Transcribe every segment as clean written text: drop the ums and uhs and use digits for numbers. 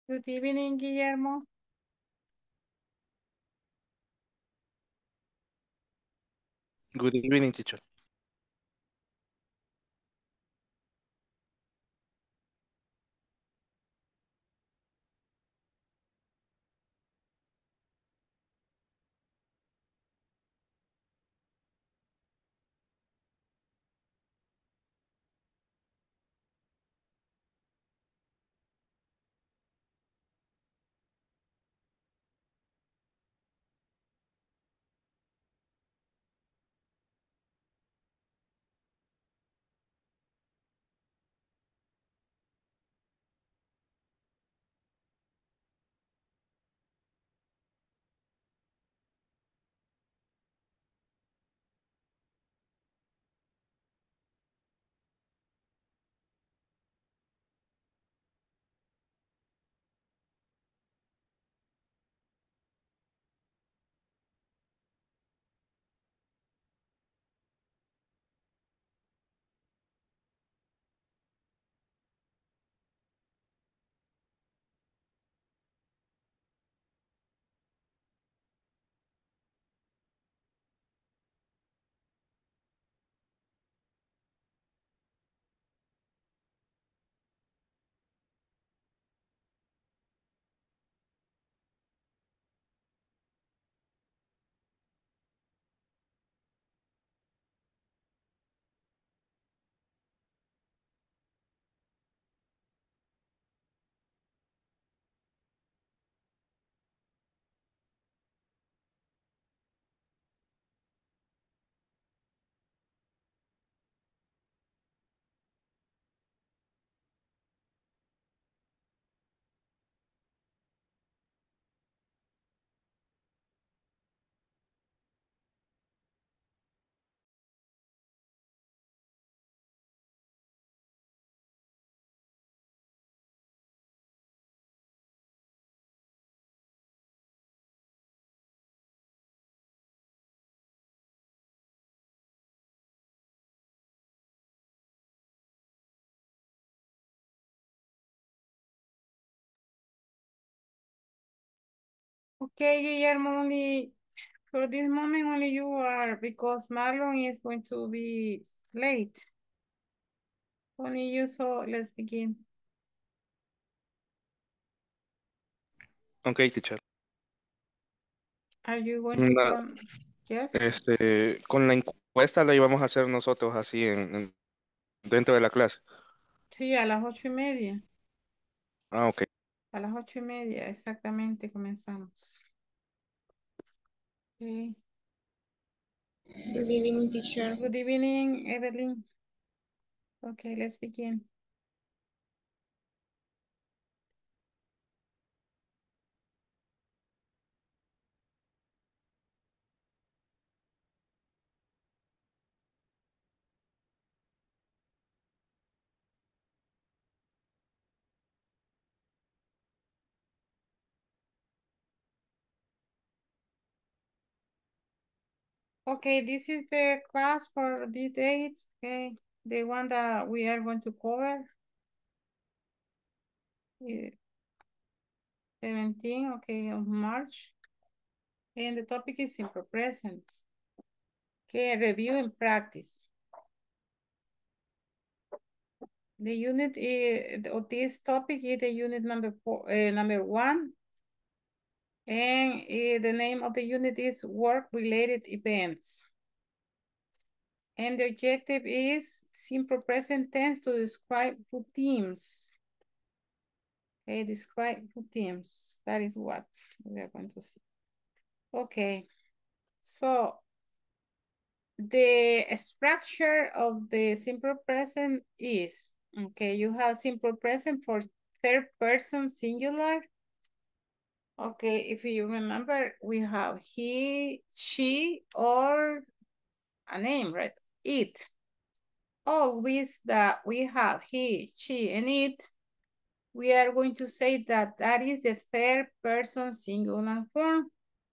Good evening, Guillermo. Good evening, teacher. Okay, Guillermo, only for this moment, only you are because Marlon is going to be late. Only you, so let's begin. Okay, teacher. Are you going to Na- come? Yes. con la encuesta la íbamos a hacer nosotros así dentro de la clase. Sí, a las 8:30. Ah, ok. A las 8:30, exactamente, comenzamos. Okay. Good evening, teacher. Good evening, Evelyn. Okay, let's begin. Okay, this is the class for this date. Okay, the one that we are going to cover. 17, okay, of March. And the topic is simple present. Okay, review and practice. The unit of this topic is the unit number 1. And the name of the unit is work-related events. And the objective is simple present tense to describe routines. Okay, describe routines. That is what we are going to see. Okay, so the structure of the simple present is, okay, you have simple present for third person singular. Okay, if you remember, we have he, she, or a name, right? It. Always that we have he, she, and it, we are going to say that that is the third person singular form.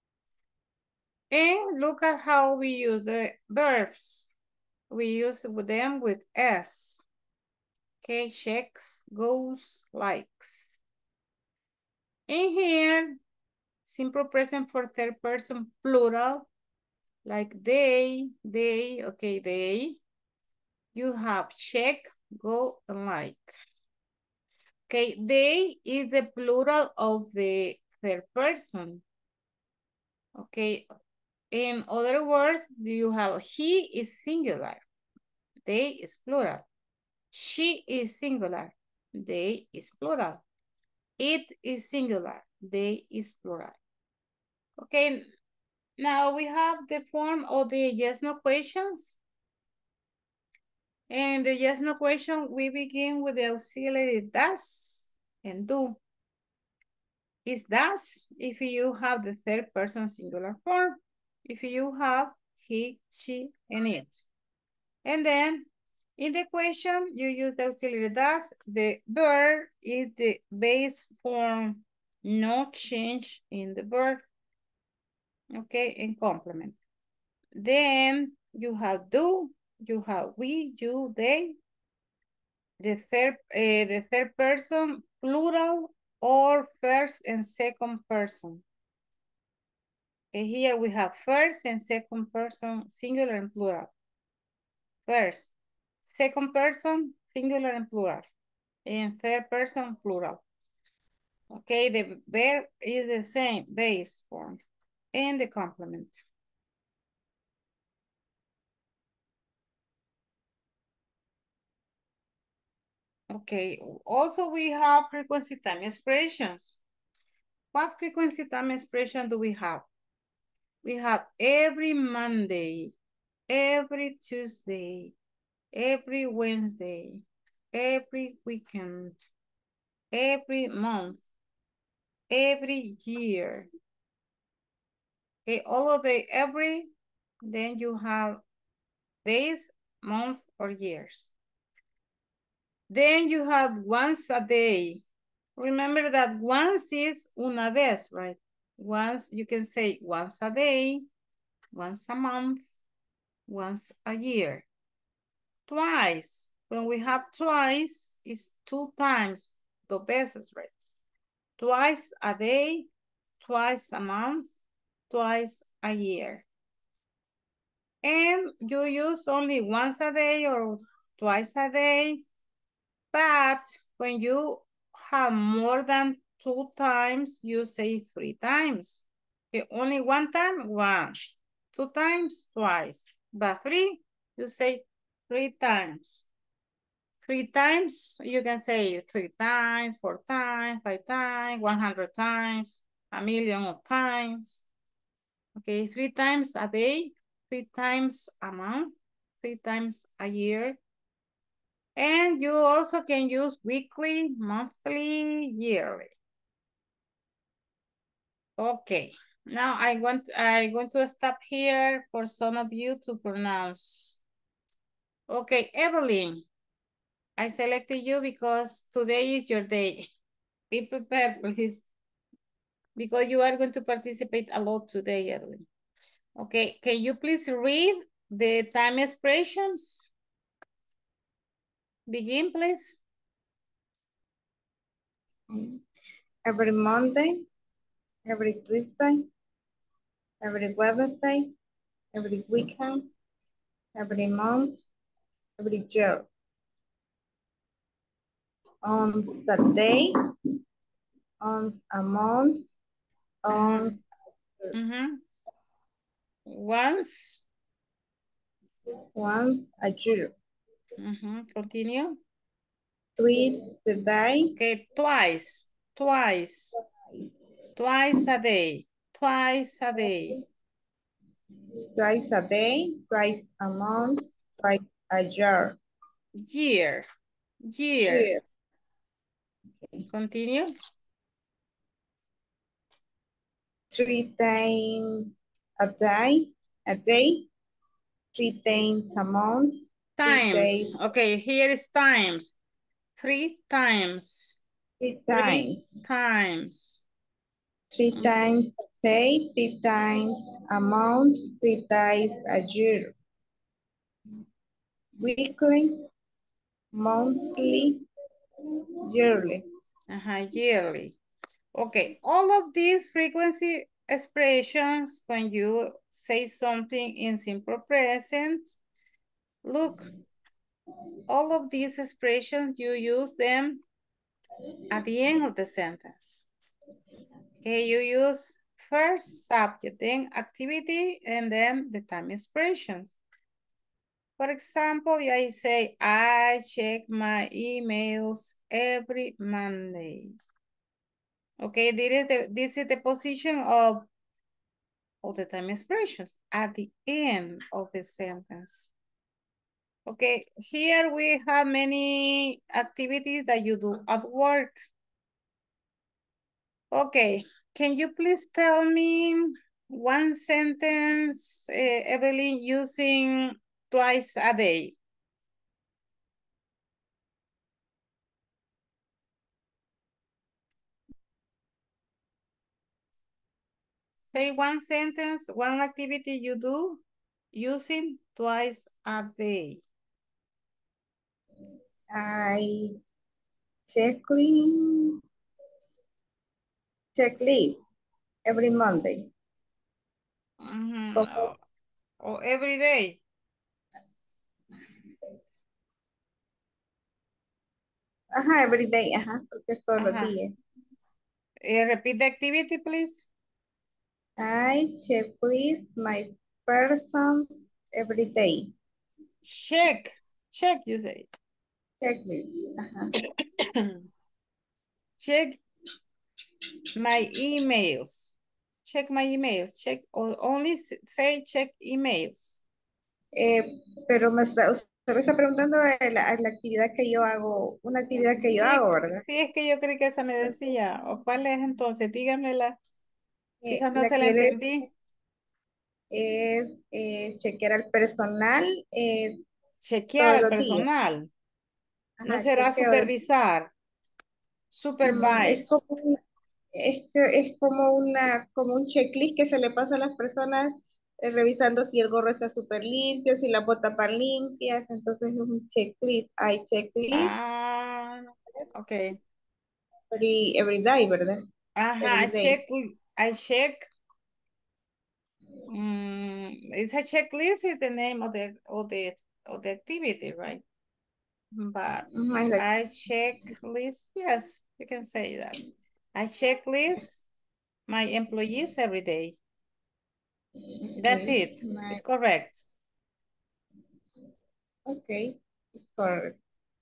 And look at how we use the verbs. We use them with S. Okay, checks, goes, likes. In here, simple present for third person plural, like they, okay, they. You have check, go, and like. Okay, they is the plural of the third person. Okay, in other words, do you have he is singular, they is plural. She is singular, they is plural. It is singular, they is plural. Okay, now we have the form of the yes, no questions. And the yes, no question, we begin with the auxiliary does and do. Is does if you have the third person singular form. If you have he, she, and it. And then in the question, you use the auxiliary does. The verb is the base form, no change in the verb. Okay, in complement. Then you have do, you have we, you, they. The third person plural or first and second person. Okay, here we have first and second person singular and plural. First, second person singular and plural, and third person plural. Okay, the verb is the same base form and the complement. Okay, also we have frequency time expressions. What frequency time expression do we have? We have every Monday, every Tuesday, every Wednesday, every weekend, every month, every year. Okay, all of the every, then you have days, months, or years. Then you have once a day. Remember that once is una vez, right? Once, you can say once a day, once a month, once a year. Twice, when we have twice, is two times, dos veces, right? Twice a day, twice a month, twice a year. And you use only once a day or twice a day. But when you have more than two times, you say three times. Okay, only one time, once. Two times, twice. But three, you say three times. Three times, you can say 3 times, 4 times, 5 times, 100 times, a million of times. Okay, 3 times a day, 3 times a month, 3 times a year. And you also can use weekly, monthly, yearly. Okay, now I'm going to stop here for some of you to pronounce. Okay, Evelyn, I selected you because today is your day. Be prepared, please, because you are going to participate a lot today, Evelyn. Okay, can you please read the time expressions? Begin, please. Every Monday, every Tuesday, every Wednesday, every weekend, every month, every year. On Saturday, on a month, on Once. once a year. Continue. Twice a day. Okay, twice. Twice. Twice a day. Twice a day. Twice a day, twice a month, twice a year. Year. Year. Year. Continue. 3 times a day, 3 times a month. Times. Okay, here is times. 3 times. 3 3 times. times. 3 times a day, 3 times a month, 3 times a year. Weekly, monthly, yearly. Yearly. Okay, all of these frequency expressions, when you say something in simple present, look, all of these expressions, you use them at the end of the sentence. Okay, you use first subject, then activity, and then the time expressions. For example, I say, I check my emails every Monday. Okay, this is the position of the time expressions at the end of the sentence. Okay, here we have many activities that you do at work. Okay, can you please tell me one sentence, Evelyn, using twice a day? Say one sentence, one activity you do using twice a day. I checklist every Monday. Or every day. Ajá, every day, ajá, porque es todos los días. Repeat the activity, please. I checklist my persons every day. Check, you say. Checklist, ajá. Check my emails. Check my emails. Check, or only say check emails. Pero usted me está preguntando a la actividad que yo hago, una actividad que yo hago, ¿verdad? Sí, es que yo creí que esa me decía. ¿O cuál es entonces? Dígamela. Quizás no La se la que entendí. es chequear al personal Chequear todos al los días. personal. No Ajá, será chequeo. supervisar. Es Supervise. como como un checklist que se le pasa a las personas revisando si el gorro está súper limpio, si las botas van limpias, entonces es un checklist. Hay checklist Ah, ok. every day, ¿verdad? Ajá, Every day. I check. It's a checklist is the name of the activity, right? But Ajá, I checklist, yes, you can say that. I checklist my employees every day. That's okay. it. It's correct. Okay, it's correct.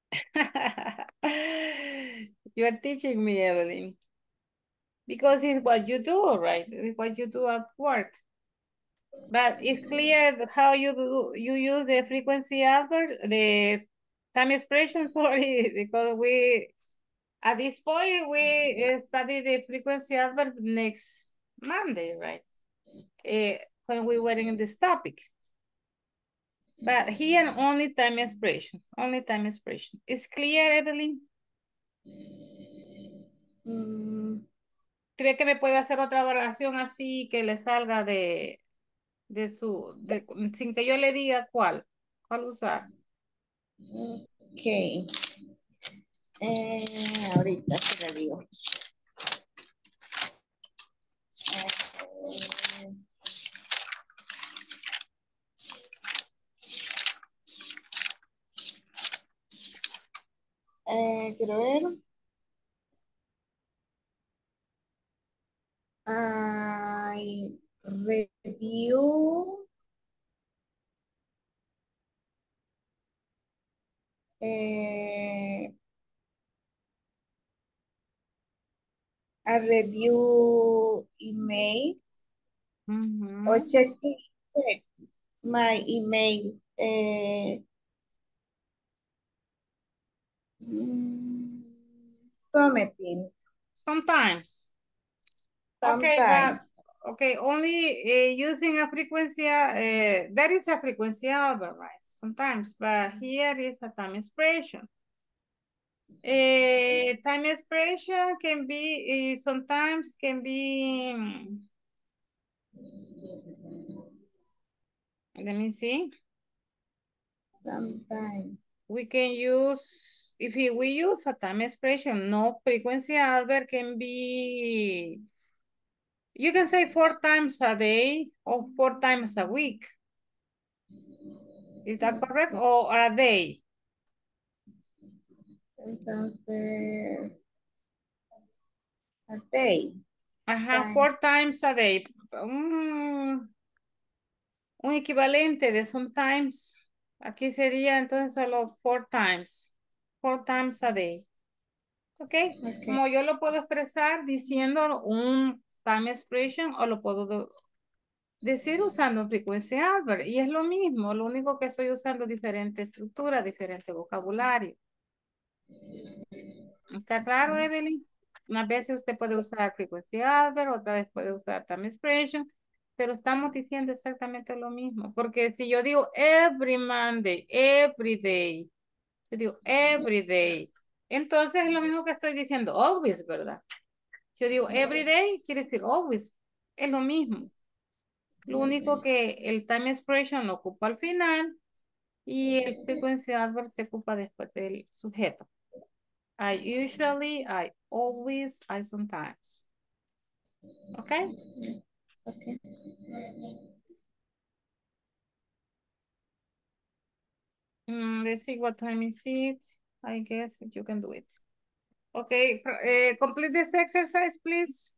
You are teaching me, Evelyn. Because it's what you do, right? It's what you do at work. But it's clear how you use the frequency adverb, the time expression, sorry, because at this point, we study the frequency adverb next Monday, right? When we were in this topic. But here, only time expression, only time expression. Is clear, Evelyn? ¿Cree que me puede hacer otra oración así que le salga sin que yo le diga cuál usar? Ok. Ahorita se le digo. Quiero ver. I review a review email or check my emails. Something. Sometimes. Okay, Sometimes. but okay, only using a frequency, that is a frequency adverb, right? Sometimes, but here is a time expression. Time expression can be, sometimes can be, let me see. Sometimes. we can use, if we use a time expression, no frequency adverb can be, you can say 4 times a day or 4 times a week. Is that correct? Or a day? Entonces, a day. Ajá, Time. 4 times a day. Un equivalente de sometimes. Aquí sería entonces solo 4 times. 4 times a day. ¿Ok? Ok. Como yo lo puedo expresar diciendo un time expression o lo puedo decir usando frecuencia adverb. Y es lo mismo, lo único que estoy usando diferente estructura, diferente vocabulario. ¿Está claro, Evelyn? Una vez usted puede usar frecuencia adverb, otra vez puede usar time expression, pero estamos diciendo exactamente lo mismo. Porque si yo digo every Monday, every day, yo digo every day, entonces es lo mismo que estoy diciendo always, ¿verdad? Yo digo every day, quiere decir always, es lo mismo. Lo único que el time expression lo ocupa al final y el frequency adverb se ocupa después del sujeto. I usually, I always, I sometimes. Okay? Okay. Let's see what time is it. I guess you can do it. Okay, complete this exercise, please.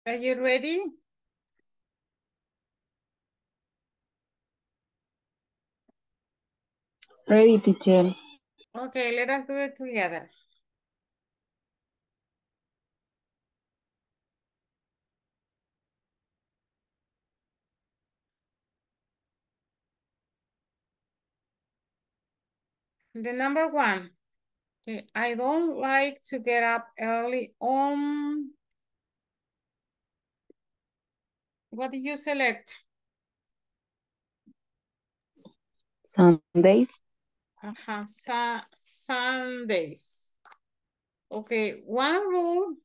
Are you ready? Ready, teacher. Okay, let us do it together. The number one. Okay, I don't like to get up early on. What do you select? Sundays. Sundays. Okay, one rule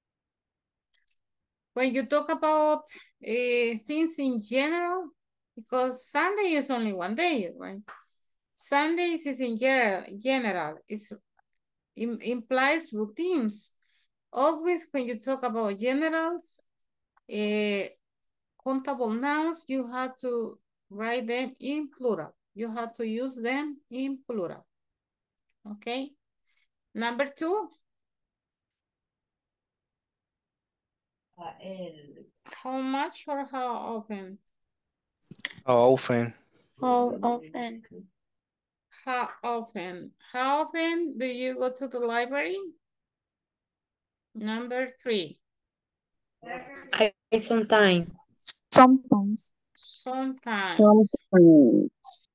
when you talk about things in general, because Sunday is only one day, right? Sundays is in general, implies routines. Always when you talk about generals, countable nouns, you have to write them in plural. You have to use them in plural. Okay. Number two. How much or how often? How often? How often? How often? How often do you go to the library? Number three. I sometimes. Sometimes. Sometimes. Sometimes.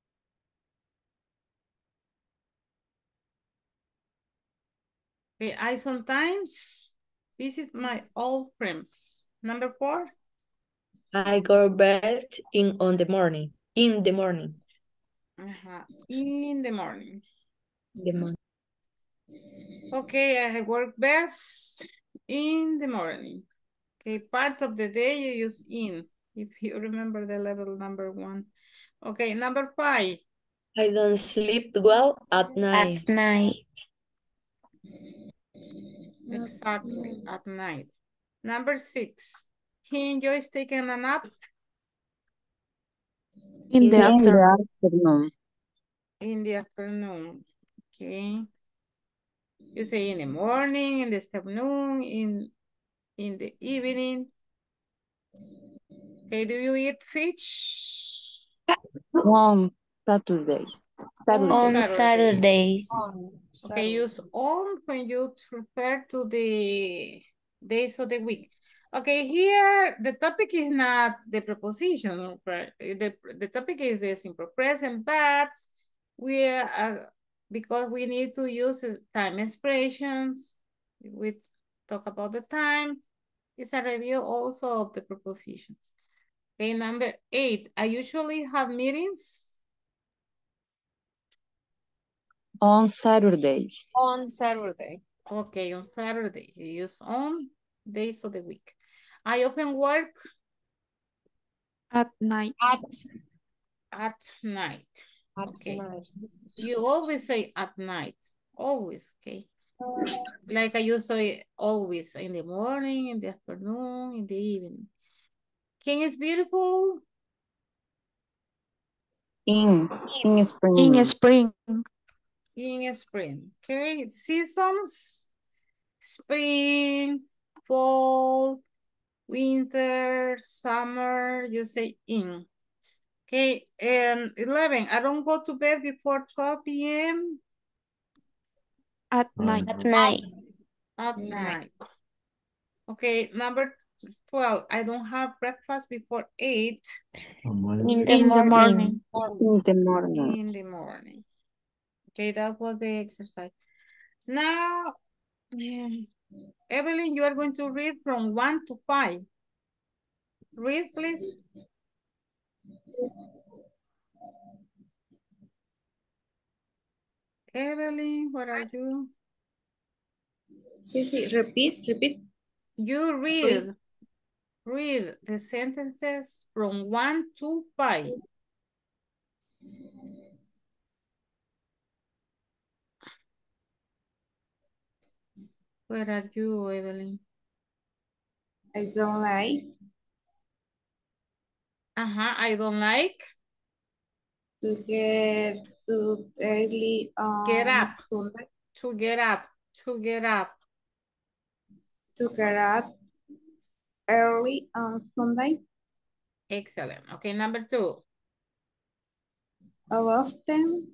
Okay, I sometimes visit my old friends. Number four. I go best in on the morning. In the morning. In the morning. In the morning. Okay, I work best in the morning. Okay, part of the day you use in, if you remember the level number one. Okay, number five. I don't sleep well at night. At night. Exactly, at night. Number six. He enjoys taking a nap In the the afternoon. in the afternoon. Okay. You say in the morning, in the afternoon, in the evening. Okay, do you eat fish? On Saturday. On On Saturday. Saturdays. Okay, use on when you refer to the days of the week. Okay, here the topic is not the preposition, but the topic is the simple present, but we are, because we need to use time expressions, we talk about the time. It's a review also of the prepositions. Okay, number 8, I usually have meetings. On Saturdays. On Saturday. Okay, on Saturday, you use on days of the week. I open work At night. at night. At Okay. night. You always say at night, always, okay? Like I use say always in the morning, in the afternoon, in the evening. King is beautiful. In spring. In spring. In spring, okay? Seasons, spring, fall, winter, summer, you say in. Okay, and 11, I don't go to bed before 12 p.m. At night. At night. At night. Okay, number 12, I don't have breakfast before 8 In the morning. In the morning. in the morning. Okay, that was the exercise. Now, Evelyn, you are going to read from 1 to 5. Read, please. Evelyn, where are you? Sí, repeat. You read the sentences from 1 to 5. Where are you, Evelyn? I don't like I don't like. to get too early Get on up. Sunday, To get up. To get up. to get up early on Sunday? Excellent. Okay, number 2. How often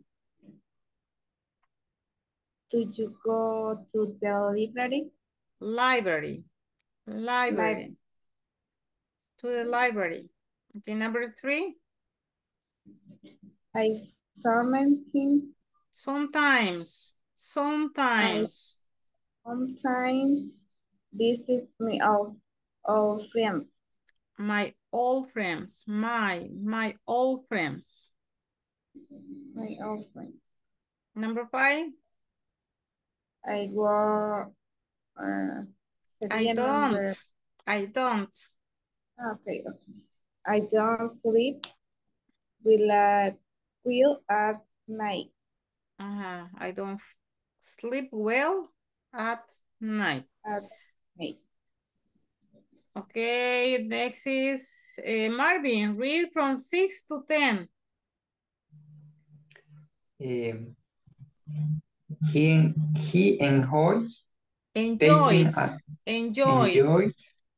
do you go to the library? Library. Like, To the library. Okay, number 3. I sometimes Sometimes. sometimes visit my old friends. My old friends. My old friends. My old friends. Number 5. I work. I Sería number. don't. I don't. Okay, okay. I don't sleep will at night. I don't sleep well at night. At night. Okay, next is Marvin. Read from 6 to 10. Um, he enjoys taking a Enjoys.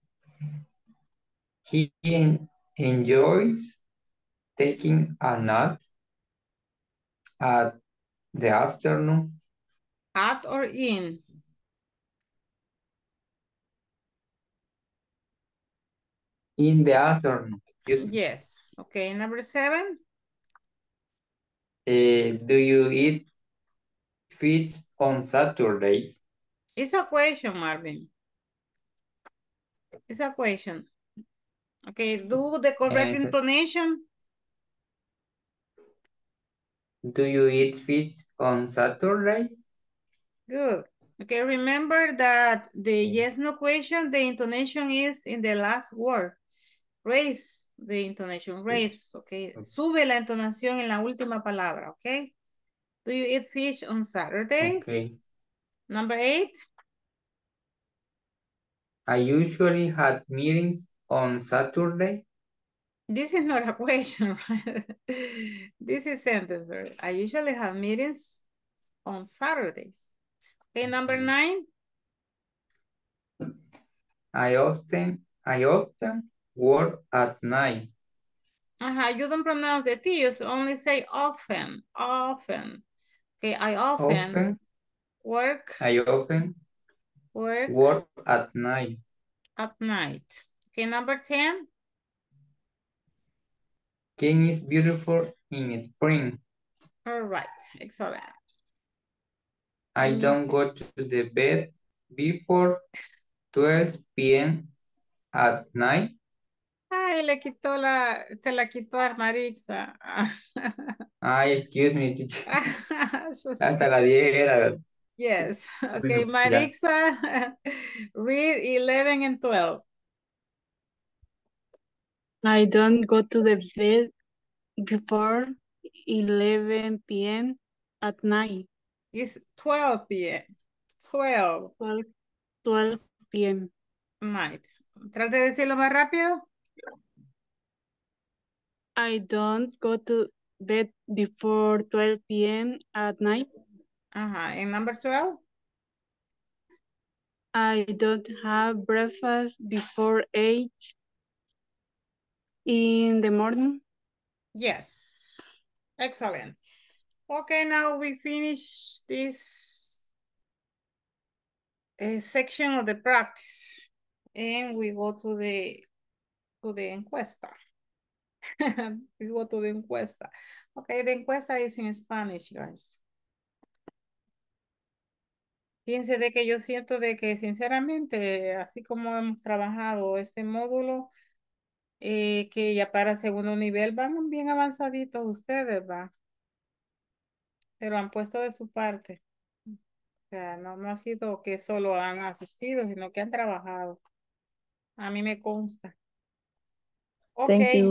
he enjoys taking a nap at the afternoon. At or in. In the afternoon. Excuse me. Yes. Okay, number 7. Do you eat fish on Saturdays? It's a question, Marvin. It's a question. Okay, do the correct And intonation. do you eat fish on Saturdays? Good. Okay, remember that the yes, no question, the intonation is in the last word. Raise the intonation, raise, okay. Sube la entonación en la última palabra, okay. Do you eat fish on Saturdays? Okay. Number 8. I usually have meetings on Saturday. This is not a question, right? This is sentence. Right? I usually have meetings on Saturdays. Okay, number 9. I often work at night. You don't pronounce the T, you only say often, often. Okay, I often work at night. at night. Okay, number 10. King is beautiful in spring. All right, excellent. I don't go to the bed before 12 p.m. at night. Ay, te la quitó Armarixa. Ay, excuse me, teacher. So, Hasta la 10 era. yes, okay, Bueno, ya. Marixa, read 11 and 12. I don't go to the bed before 11 p.m. at night. It's 12 p.m. 12 12 p.m. night. Trate de decirlo más rápido. I don't go to bed before 12 p.m. at night. And number 12? I don't have breakfast before 8 in the morning. Yes. Excellent. Okay, now we finish this section of the practice. And we go to the encuesta. We go to the encuesta. Okay, the encuesta is in Spanish, guys. Fíjense de que yo siento de que sinceramente, así como hemos trabajado este módulo, que ya para segundo nivel van bien avanzaditos ustedes, va. Pero han puesto de su parte. O sea, no ha sido que solo han asistido, sino que han trabajado. A mí me consta. Ok. Thank you.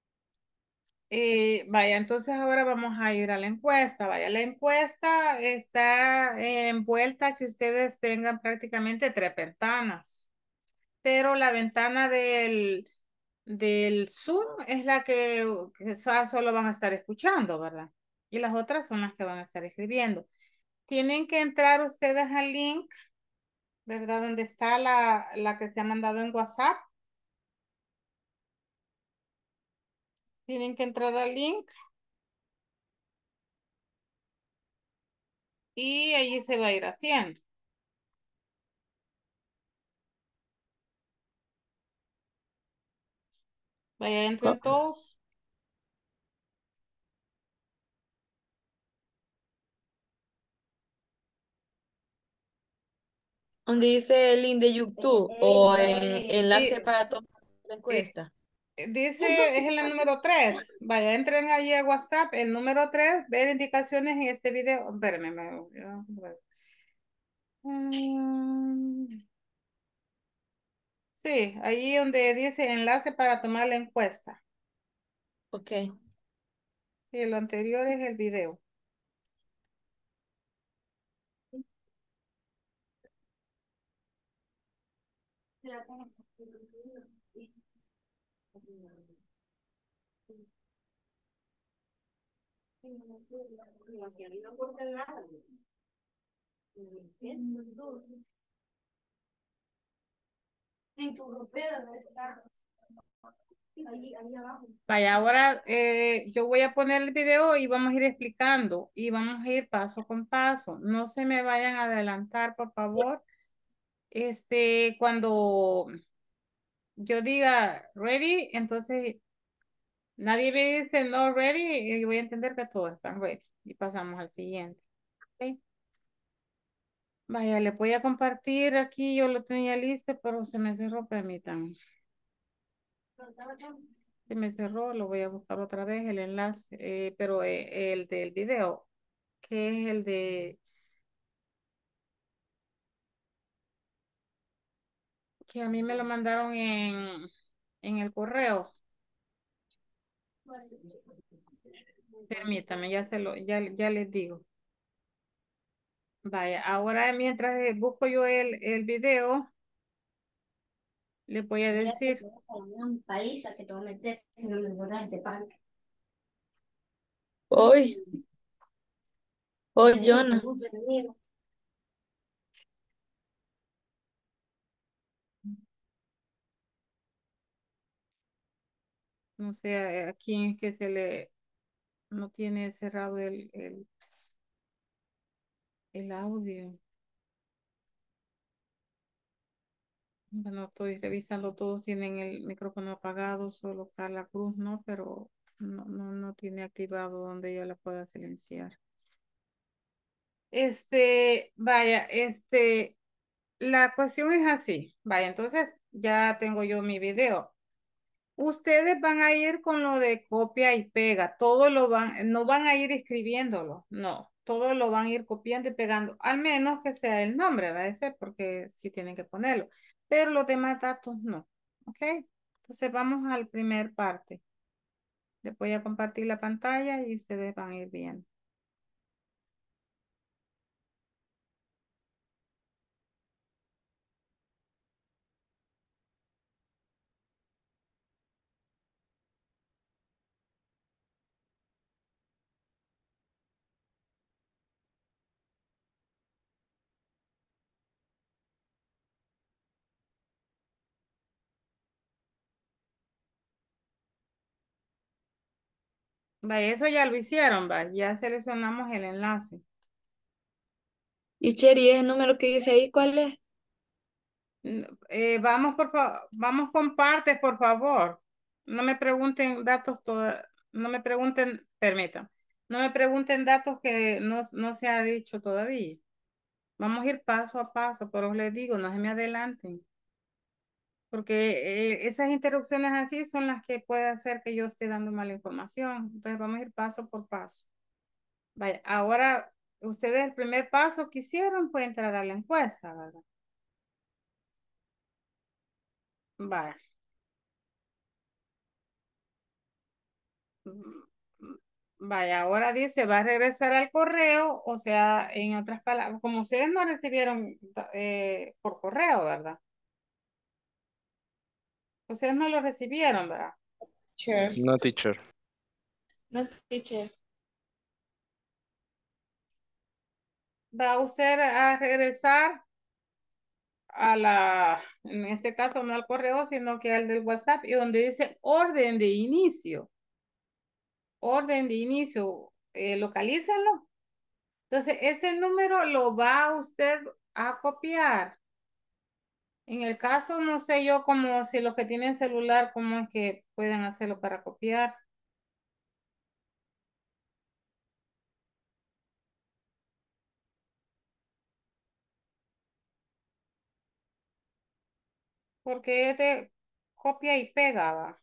Vaya, entonces ahora vamos a ir a la encuesta. Vaya, la encuesta está envuelta que ustedes tengan prácticamente 3 ventanas. Pero la ventana del Zoom es la que solo van a estar escuchando, ¿verdad? Y las otras son las que van a estar escribiendo. Tienen que entrar ustedes al link, ¿verdad? Donde está la que se ha mandado en WhatsApp. Tienen que entrar al link. Y ahí se va a ir haciendo. Vaya, entren todos. Donde dice el link de YouTube o en enlace para tomar la encuesta. Dice, es el número 3. Vaya, entren ahí a WhatsApp, el número 3, ver indicaciones en este video. Espérenme. Sí, ahí donde dice enlace para tomar la encuesta. Ok. Y lo anterior es el video. Vaya, ahora yo voy a poner el video y vamos a ir explicando y vamos a ir paso con paso. No se me vayan a adelantar, por favor. Cuando yo diga ready, entonces nadie me dice no ready y voy a entender que todos están ready. Y pasamos al siguiente. ¿Ok? Vaya, le voy a compartir aquí, yo lo tenía listo, pero se me cerró, permítanme. Se me cerró, lo voy a buscar otra vez, el enlace, pero el del video, que es el de, que a mí me lo mandaron en el correo. Permítame, ya les digo. Vaya, ahora mientras busco yo el video, les voy a decir. Hoy, Jonah. No sé a quién es que se le, no tiene cerrado el audio. Bueno, estoy revisando, todos tienen el micrófono apagado, solo Carla Cruz, ¿no? Pero no tiene activado donde yo la pueda silenciar. Vaya, la cuestión es así. Vaya, entonces ya tengo yo mi video. Ustedes van a ir con lo de copia y pega, todo lo van, no van a ir escribiéndolo, no, todo lo van a ir copiando y pegando, al menos que sea el nombre, va a ser porque sí tienen que ponerlo, pero los demás datos no, ¿ok? Entonces vamos al primer parte. Les voy a compartir la pantalla y ustedes van a ir viendo. Va, eso ya lo hicieron, va, ya seleccionamos el enlace. Y Cheri, ¿ese número que dice ahí cuál es? Vamos con partes, por favor. No me pregunten datos, no me pregunten, permítanme, no me pregunten datos que no se ha dicho todavía. Vamos a ir paso a paso, pero les digo, no se me adelanten. Porque esas interrupciones así son las que puede hacer que yo esté dando mala información. Entonces vamos a ir paso por paso. Vaya, ahora ustedes el primer paso que hicieron fue entrar a la encuesta, ¿verdad? Vaya. Vaya, ahora dice, va a regresar al correo, o sea, en otras palabras, como ustedes no recibieron por correo, ¿verdad? Ustedes no lo recibieron, ¿verdad? Sure. No, teacher. No, teacher. Va usted a regresar en este caso no al correo, sino que al del WhatsApp, y donde dice orden de inicio. orden de inicio, localícenlo. Entonces, ese número lo va usted a copiar. En el caso, no sé yo como si los que tienen celular, cómo es que pueden hacerlo para copiar. Porque es de copia y pega, va.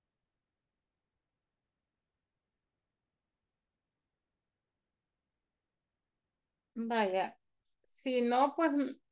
Vaya. Si no, pues,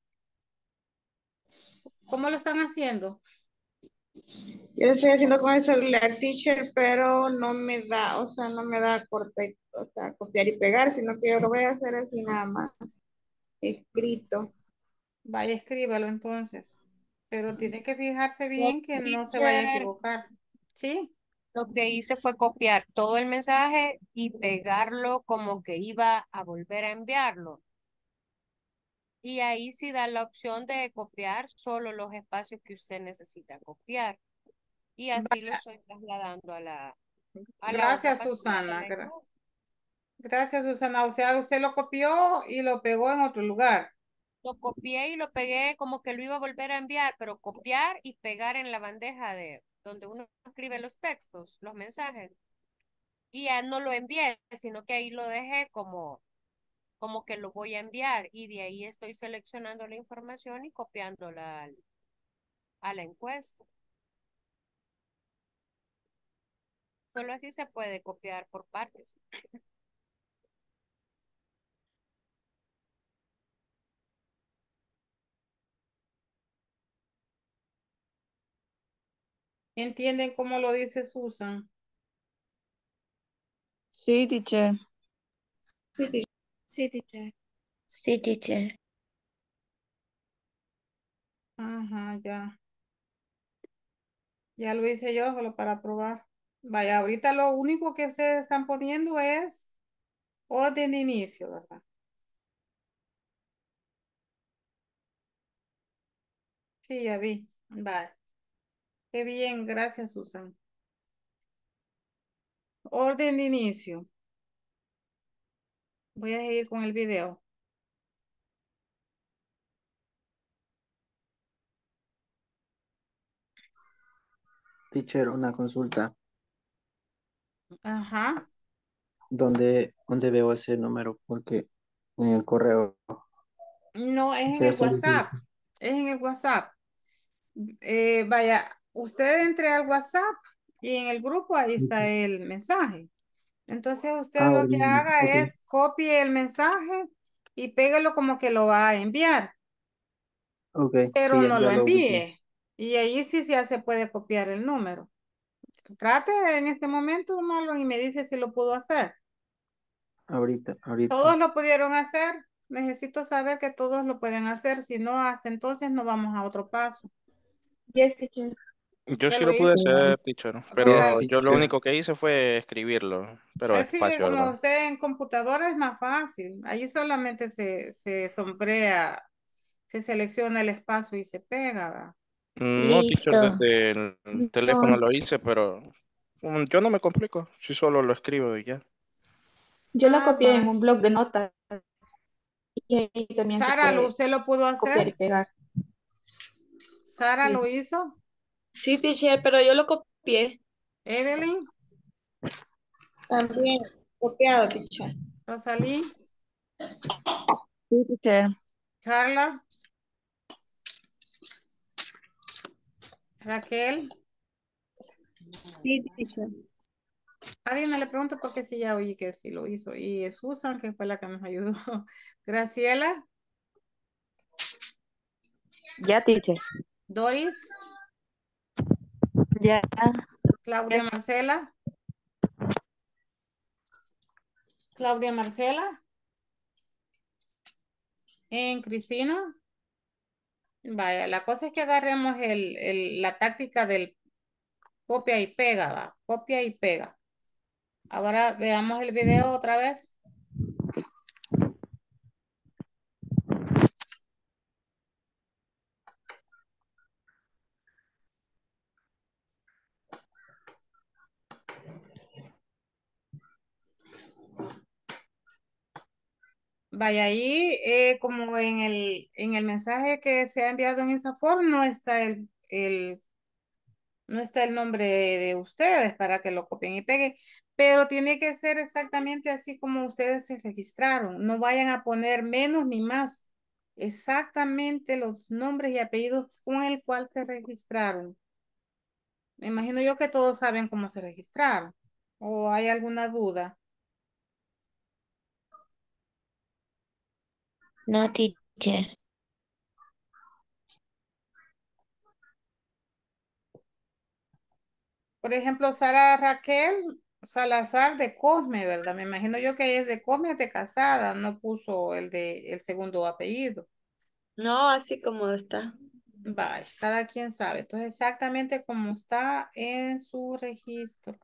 ¿cómo lo están haciendo? Yo lo estoy haciendo con el celular, teacher, pero no me da, o sea, no me da corte, o sea, copiar y pegar, sino que yo lo voy a hacer así nada más, escrito. Vaya, escríbalo entonces. Pero tiene que fijarse bien que no se vaya a Teacher, equivocar. ¿Sí? lo que hice fue copiar todo el mensaje y pegarlo como que iba a volver a enviarlo. Y ahí sí da la opción de copiar solo los espacios que usted necesita copiar. Y así lo Vaya. estoy trasladando a la otra Gracias, pantalla de Susana. la encuesta. Gracias, Susana. O sea, usted lo copió y lo pegó en otro lugar. Lo copié y lo pegué como que lo iba a volver a enviar, pero copiar y pegar en la bandeja de donde uno escribe los textos, los mensajes. Y ya no lo envié, sino que ahí lo dejé como que lo voy a enviar y de ahí estoy seleccionando la información y copiándola a la encuesta. Solo así se puede copiar por partes. ¿Entienden cómo lo dice Susan? Sí, teacher. Sí, teacher. Sí, teacher. Sí, teacher. Ajá, ya. Ya lo hice yo solo para probar. Vaya, ahorita lo único que ustedes están poniendo es orden de inicio, ¿verdad? Sí, ya vi. Vale. Qué bien, gracias, Susan. Orden de inicio. Voy a seguir con el video. Teacher, una consulta. Ajá. ¿Dónde veo ese número? Porque en el correo No, es en se el está WhatsApp. Es en el WhatsApp. Vaya, usted entre al WhatsApp y en el grupo ahí está el mensaje. Entonces usted lo que orden. Ok, haga es copie el mensaje y pégalo como que lo va a enviar, ok, pero sí, no lo ya lo ubiqué. envíe. Y ahí sí ya se puede copiar el número. Trate en este momento, Marlon, y me dice si lo pudo hacer. Todos Ahorita. lo pudieron hacer. Necesito saber que todos lo pueden hacer. Si no, hasta entonces no vamos a otro paso. Yes, teacher. Yo ¿Ya sí lo lo pude hizo? hacer, teacher, pero Rosal, yo lo Teacher. único que hice fue escribirlo, pero así que despacio, como ¿verdad? usted en computadora es más fácil. Allí solamente se sombrea, se selecciona el espacio y se pega, ¿va? No, teacher, Listo. desde el teléfono No, lo hice, pero yo no me complico, si solo lo escribo y ya. Yo lo Ah, copié en va. un blog de notas y ahí también se Sara, puede ¿usted lo pudo copiar y hacer? pegar. Sara Sí. lo hizo. Sí, teacher, pero yo lo copié. Evelyn, También copiado, teacher. Rosalí, sí, teacher. Carla, Raquel. Sí, teacher. A Dina le pregunto porque sí ya oí que sí lo hizo. Y Susan, que fue la que nos ayudó. Graciela, Ya, teacher. Doris, Ya. Claudia Marcela, Claudia Marcela, en Cristina. Vaya, la cosa es que agarremos la táctica del copia y pega, va. Copia y pega. Ahora veamos el video otra vez. Vaya ahí, como en el mensaje que se ha enviado en esa forma, no está el nombre de ustedes para que lo copien y peguen, pero tiene que ser exactamente así como ustedes se registraron. No vayan a poner menos ni más. Exactamente los nombres y apellidos con el cual se registraron. Me imagino yo que todos saben cómo se registraron. ¿O hay alguna duda? No, teacher. Por ejemplo, Sara Raquel Salazar de Cosme, ¿verdad? Me imagino yo que ella es de Cosme, es de casada, no puso el segundo apellido. No, así como está. Vaya, cada quien sabe. Entonces, exactamente como está en su registro.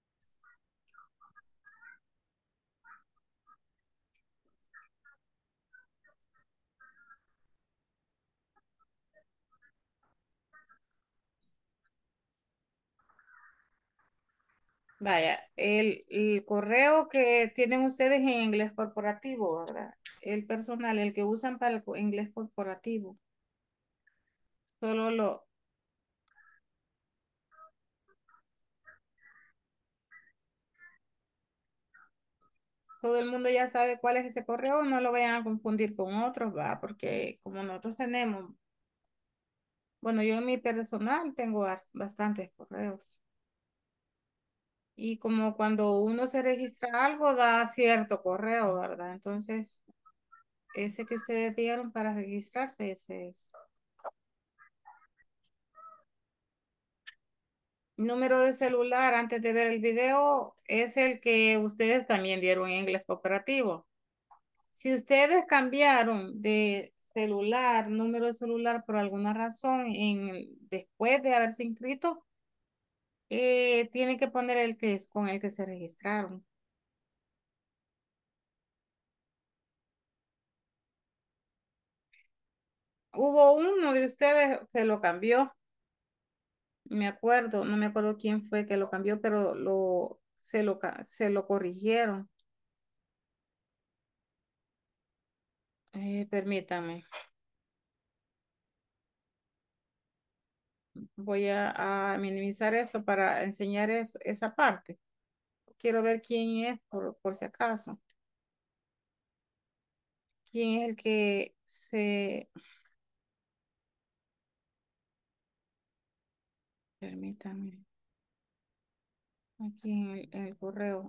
Vaya, el correo que tienen ustedes en inglés corporativo, ¿verdad? El personal, el que usan para el inglés corporativo. Solo todo el mundo ya sabe cuál es ese correo, no lo vayan a confundir con otros, va, porque como nosotros tenemos, bueno, yo en mi personal tengo bastantes correos. Y como cuando uno se registra algo, da cierto correo, ¿verdad? Entonces, ese que ustedes dieron para registrarse, ese es. Número de celular antes de ver el video es el que ustedes también dieron en inglés cooperativo. Si ustedes cambiaron de celular, número de celular por alguna razón después de haberse inscrito, tienen que poner el que es con el que se registraron. Hubo uno de ustedes que lo cambió. Me acuerdo, no me acuerdo quién fue que lo cambió, pero se lo corrigieron. Permítame. Voy a minimizar esto para enseñar esa parte. Quiero ver quién es por si acaso. ¿Quién es el que permítame, aquí en el correo?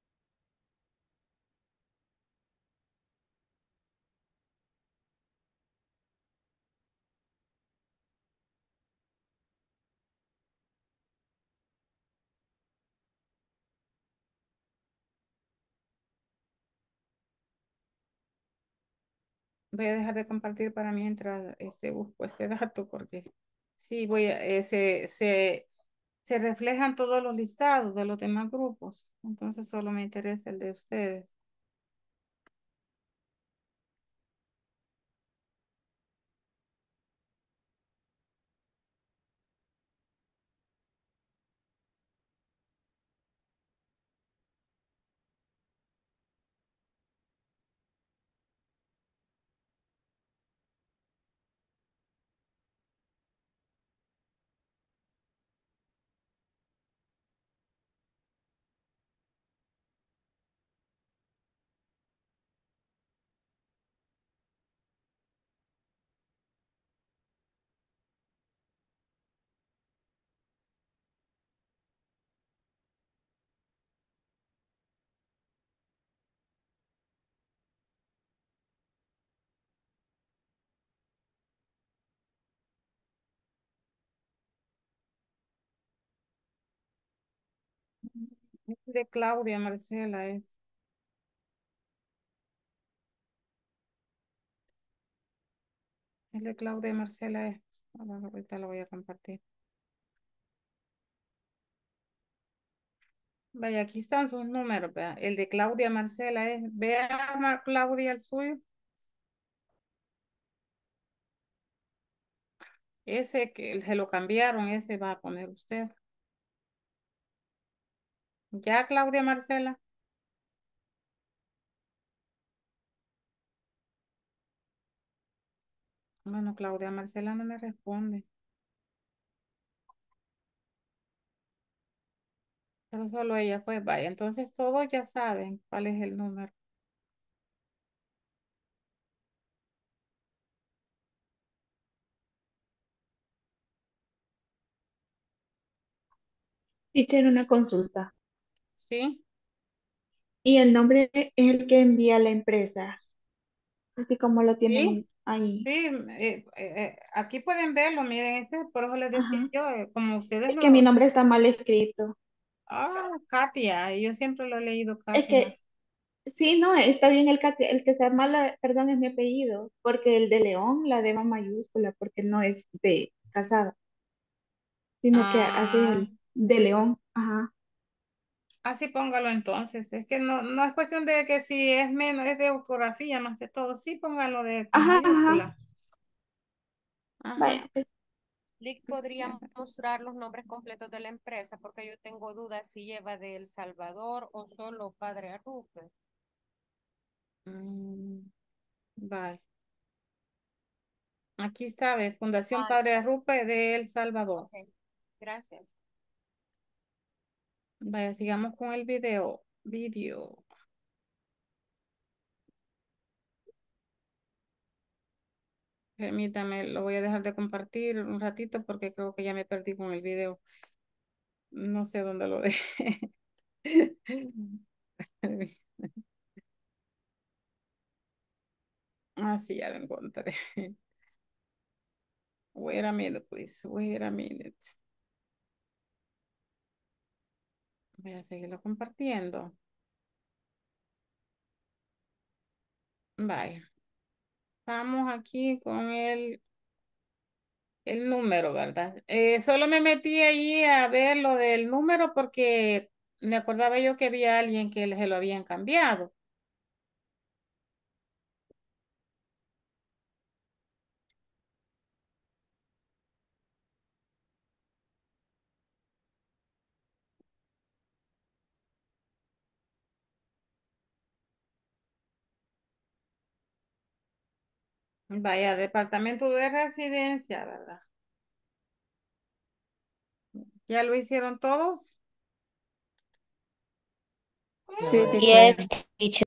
Voy a dejar de compartir para mientras busco este dato porque sí, se reflejan todos los listados de los demás grupos. Entonces solo me interesa el de ustedes. Es de Claudia Marcela es. El de Claudia Marcela es. Ahorita lo voy a compartir. Vaya, aquí están sus números, vea. El de Claudia Marcela es. Vea, Claudia, el suyo. Ese que se lo cambiaron, ese va a poner usted. Ya, Claudia Marcela. Bueno, Claudia Marcela no me responde. Pero solo ella, pues vaya. Entonces todos ya saben cuál es el número. Teacher, una consulta. ¿Sí? Y el nombre es el que envía la empresa, así como lo Sí, tienen ahí. sí. Aquí pueden verlo, miren, ese, por eso les decía Ajá. yo, como ustedes Es que mi lo... nombre está mal escrito. Ah, Katia, yo siempre lo he leído Es Katia. que, sí, no, está bien el que sea mal, perdón, es mi apellido, porque el de León, la D va mayúscula, porque no es de casada, sino que hace Ah, el de León. Ajá. así póngalo entonces. Es que no es cuestión de que si es menos, es de ortografía más que todo. Sí, póngalo de con Ajá, ajá. mayúscula. Ajá. Vaya, ok. Lick podría mostrar los nombres completos de la empresa porque yo tengo dudas si lleva de El Salvador o solo Padre Arrupe. Bye. Aquí está, ve, Fundación Ah, Padre está. Arrupe de El Salvador. Ok, gracias. Vaya, sigamos con el video. Video. Permítame, lo voy a dejar de compartir un ratito porque creo que ya me perdí con el video. No sé dónde lo dejé. Ah, sí, ya lo encontré. Wait a minute, please. Wait a minute. Voy a seguirlo compartiendo. Vaya. Vamos aquí con el número, ¿verdad? Solo me metí ahí a ver lo del número porque me acordaba yo que había alguien que se lo habían cambiado. Vaya, departamento de residencia, ¿verdad? ¿Ya lo hicieron todos? Sí, Yes, teacher. teacher.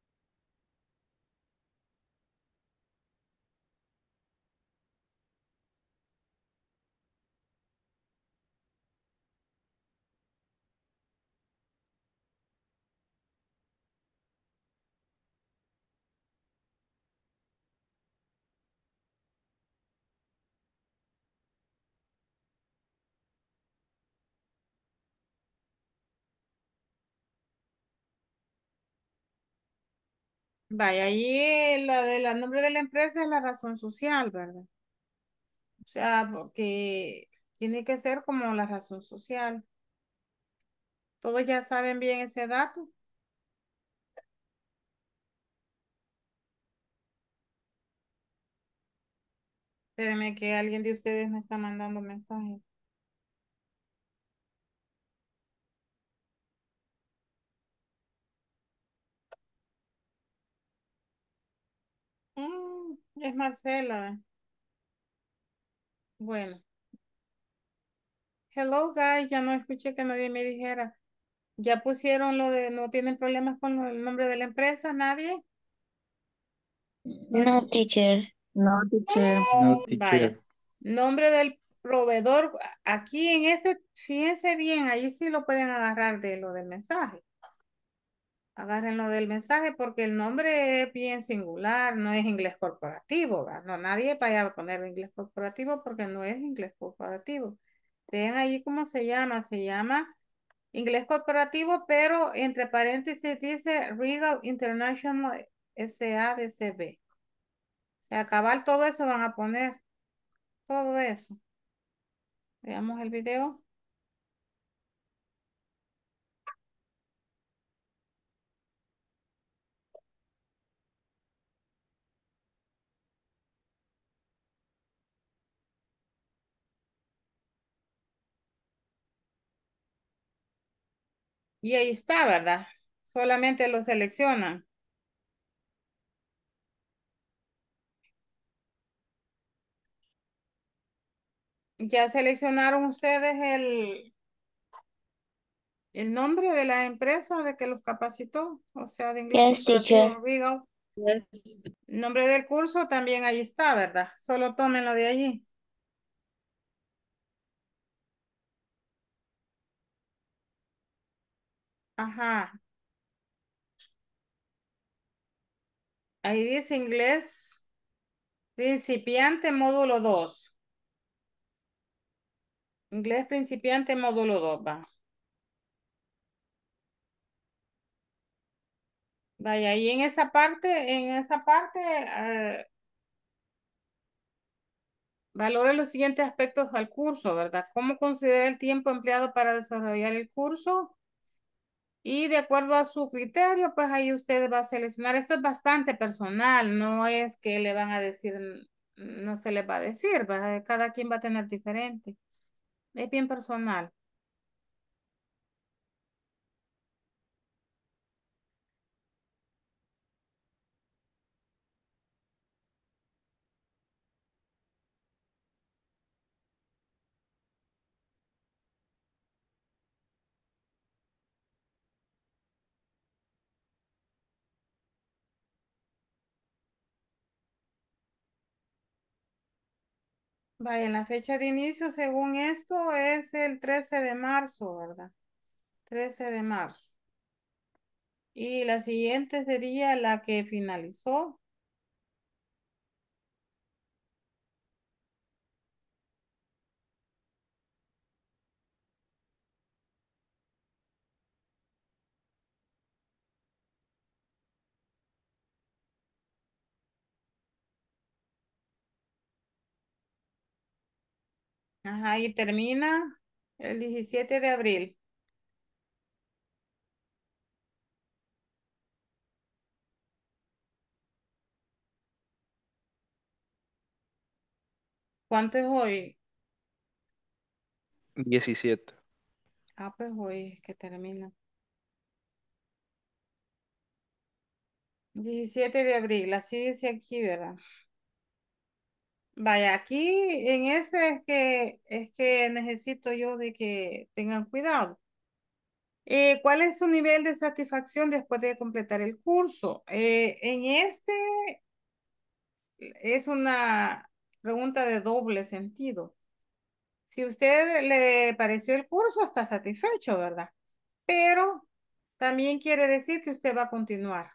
Vaya, ahí la del nombre de la empresa es la razón social, ¿verdad? O sea, porque tiene que ser como la razón social. Todos ya saben bien ese dato. Espérenme que alguien de ustedes me está mandando mensaje. Es Marcela. Bueno. Hello, guys. Ya no escuché que nadie me dijera. ¿Ya pusieron lo de no tienen problemas con el nombre de la empresa? ¿Nadie? No, teacher. No, teacher. No, Vaya. teacher. Nombre del proveedor. Aquí en ese, fíjense bien, ahí sí lo pueden agarrar de lo del mensaje. Agarren lo del mensaje porque el nombre es bien singular, no es inglés corporativo, ¿verdad? No, nadie vaya a poner inglés corporativo porque no es inglés corporativo. Vean ahí cómo se llama inglés corporativo, pero entre paréntesis dice Regal International SADCB. O sea, cabal todo eso van a poner, todo eso. Veamos el video. Y ahí está, ¿verdad? Solamente lo seleccionan. ¿Ya seleccionaron ustedes el nombre de la empresa de que los capacitó? O sea, de inglés Yes, teacher. corporativo, Regal. Yes. El nombre del curso también ahí está, ¿verdad? Solo tómenlo de allí. Ajá. Ahí dice inglés principiante módulo 2. Inglés principiante módulo 2, va. Vaya, y en esa parte, valore los siguientes aspectos al curso, ¿verdad? ¿Cómo considera el tiempo empleado para desarrollar el curso? Y de acuerdo a su criterio, pues ahí usted va a seleccionar. Esto es bastante personal, no es que le van a decir, no se les va a decir, ¿verdad? Cada quien va a tener diferente. Es bien personal. Vaya, la fecha de inicio, según esto, es el 13 de marzo, ¿verdad? 13 de marzo. Y la siguiente sería la que finalizó. Ajá, y termina el 17 de abril. ¿Cuánto es hoy? 17. Ah, pues hoy es que termina. 17 de abril, así dice aquí, ¿verdad? Vaya, aquí en ese es que necesito yo de que tengan cuidado. ¿Cuál es su nivel de satisfacción después de completar el curso? En este es una pregunta de doble sentido. Si usted le pareció el curso, está satisfecho, ¿verdad? Pero también quiere decir que usted va a continuar.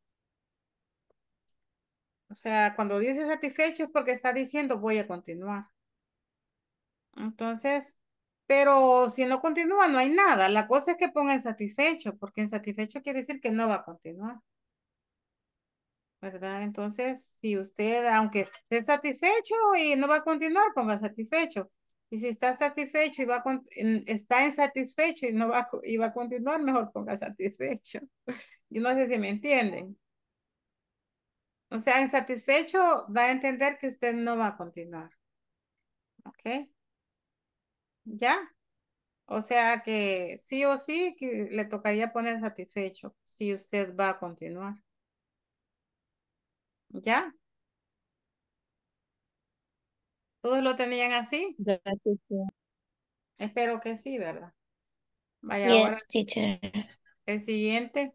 O sea, cuando dice satisfecho es porque está diciendo voy a continuar. Entonces, pero si no continúa, no hay nada. La cosa es que ponga insatisfecho, porque insatisfecho quiere decir que no va a continuar, ¿verdad? Entonces, si usted, aunque esté satisfecho y no va a continuar, ponga satisfecho. Y si está satisfecho y está insatisfecho y no va y va a continuar, mejor ponga satisfecho. Yo no sé si me entienden. O sea, insatisfecho da a entender que usted no va a continuar. ¿Ok? ¿Ya? O sea que sí o sí que le tocaría poner satisfecho si usted va a continuar. ¿Ya? ¿Todos lo tenían así? Ya, teacher. Espero que sí, ¿verdad? Vaya, ahora Yes, teacher. el siguiente.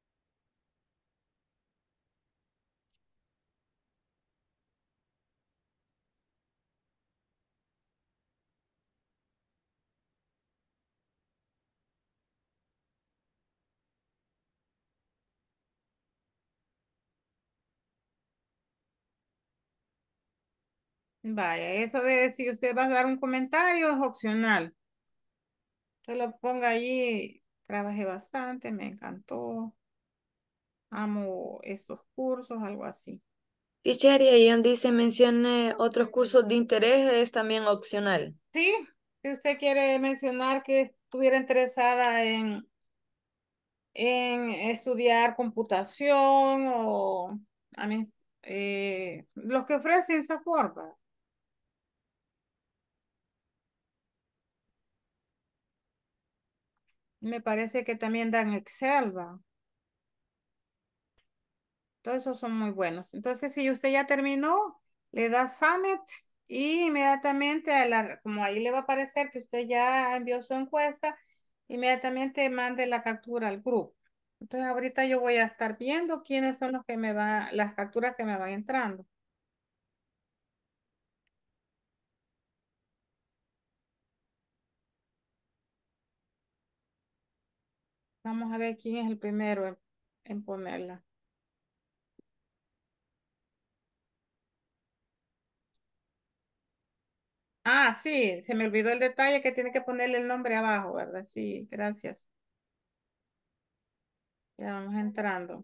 Vaya, esto de si usted va a dar un comentario es opcional. Usted lo ponga ahí. Trabajé bastante, me encantó. Amo estos cursos, algo así. Teacher, y ahí donde dice mencione otros cursos de interés es también opcional. Sí, si usted quiere mencionar que estuviera interesada en estudiar computación o a mí, los que ofrecen esa forma. Me parece que también dan Excel, ¿va? Todos esos son muy buenos. Entonces, si usted ya terminó, le da Submit Y inmediatamente, como ahí le va a aparecer que usted ya envió su encuesta, inmediatamente mande la captura al grupo. Entonces ahorita yo voy a estar viendo quiénes son los que las capturas que me van entrando. Vamos a ver quién es el primero en ponerla. Ah, sí, se me olvidó el detalle que tiene que ponerle el nombre abajo, ¿verdad? Sí, gracias. Ya vamos entrando.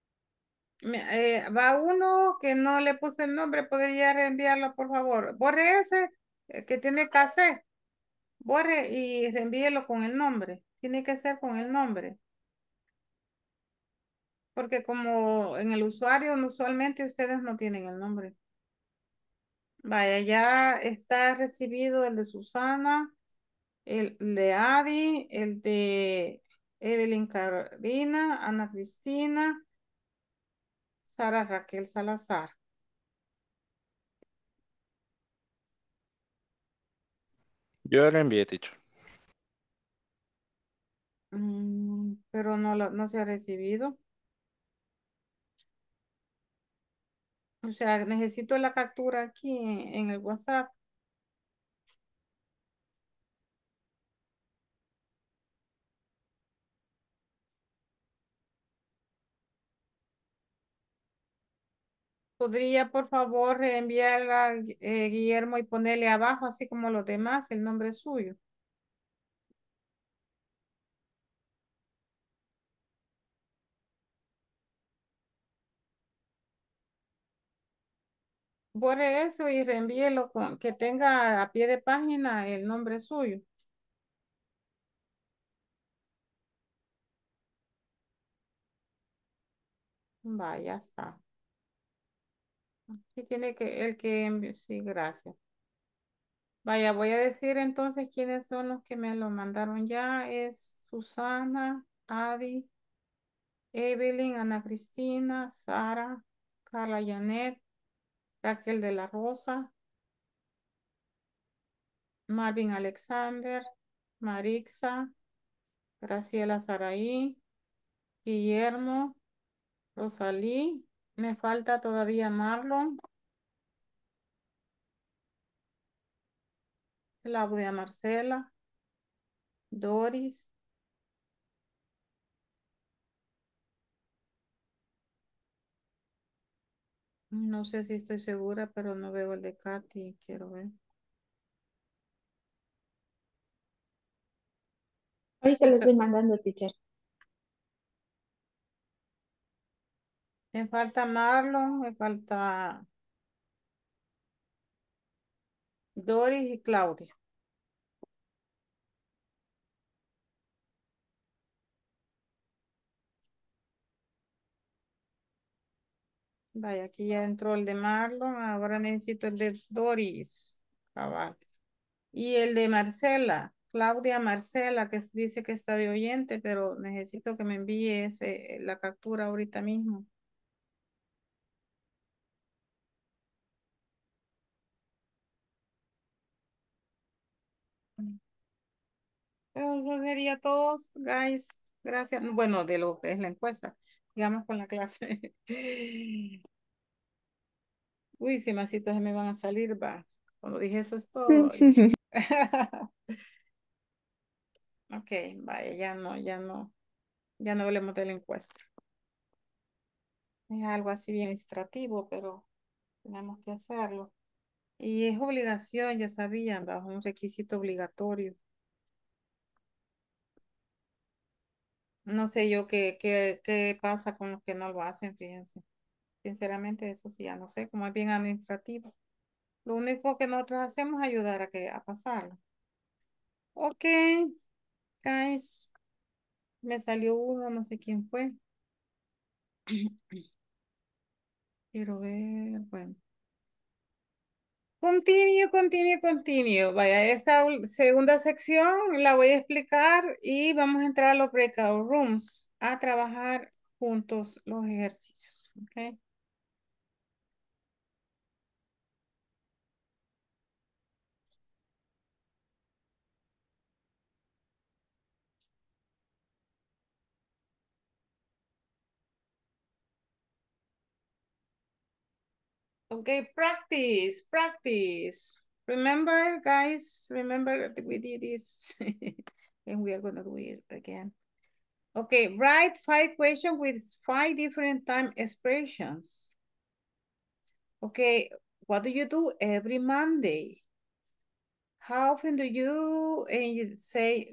Va uno que no le puse el nombre, ¿podría reenviarlo, por favor? Borre ese que tiene KC. Borre y reenvíelo con el nombre. Tiene que ser con el nombre. Porque como en el usuario, usualmente ustedes no tienen el nombre. Vaya, ya está recibido el de Susana, el de Adi, el de Evelyn Carolina, Ana Cristina, Sara Raquel Salazar. Yo ya lo envié, teacher. Pero no se ha recibido. O sea, necesito la captura aquí en el WhatsApp. ¿Podría, por favor, reenviarla, Guillermo, y ponerle abajo, así como los demás, el nombre suyo? Borre eso y reenvíelo con que tenga a pie de página el nombre suyo. Vaya, está. Sí, tiene que, el que envió, sí, gracias. Vaya, voy a decir entonces quiénes son los que me lo mandaron ya. Es Susana, Adi, Evelyn, Ana Cristina, Sara, Carla Janet, Raquel de la Rosa, Marvin Alexander, Marixa, Graciela Saraí, Guillermo, Rosalí, me falta todavía Marlon, Claudia Marcela, Doris, no sé si estoy segura, pero no veo el de Katy, quiero ver. Ahorita Sí, lo estoy mandando, teacher. me falta Marlon, me falta Doris y Claudia. Vaya, aquí ya entró el de Marlon, ahora necesito el de Doris. Cabal. Y el de Marcela, Claudia Marcela, que dice que está de oyente, pero necesito que me envíe la captura ahorita mismo. Eso sería todo, guys. Gracias. Bueno, de lo que es la encuesta. Digamos con la clase. Uy, si masitas me van a salir, va. Cuando dije eso es todo. Ok, vaya, ya no hablemos de la encuesta. Es algo así bien administrativo, pero tenemos que hacerlo. Y es obligación, ya sabían, bajo un requisito obligatorio. No sé yo qué pasa con los que no lo hacen, fíjense. Sinceramente, eso sí, ya no sé, como es bien administrativo. Lo único que nosotros hacemos es ayudar a pasarlo. Ok, guys. Me salió uno, no sé quién fue. Quiero ver, bueno. Continue. Vaya, esta segunda sección la voy a explicar y vamos a entrar a los breakout rooms a trabajar juntos los ejercicios. ¿Ok? Okay, practice, practice. Remember, guys, remember that we did this and we are gonna do it again. Okay, write 5 questions with 5 different time expressions. Okay, what do you do every Monday? How often do you, and you say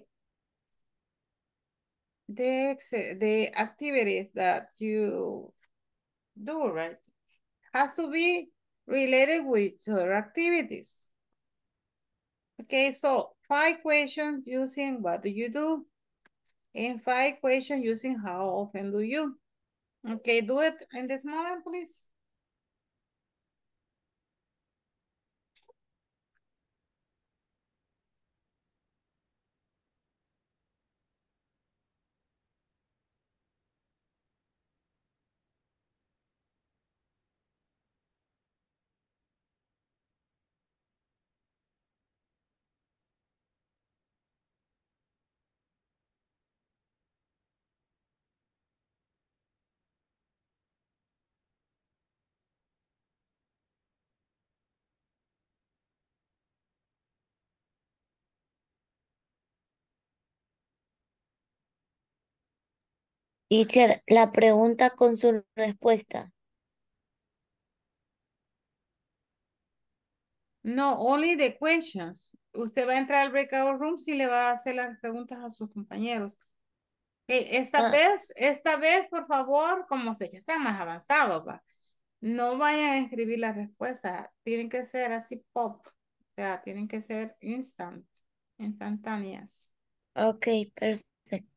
the activities that you do, right? Has to be related with your activities. Okay, so 5 questions using what do you do? And 5 questions using how often do you? Okay, do it in this moment, please. Teacher, la pregunta con su respuesta. No, only the questions. Usted va a entrar al breakout room si le va a hacer las preguntas a sus compañeros. Esta Ah, vez, por favor, como se ya están más avanzados, va. No vayan a escribir las respuestas. Tienen que ser así pop. O sea, tienen que ser instantáneas. ok, perfecto.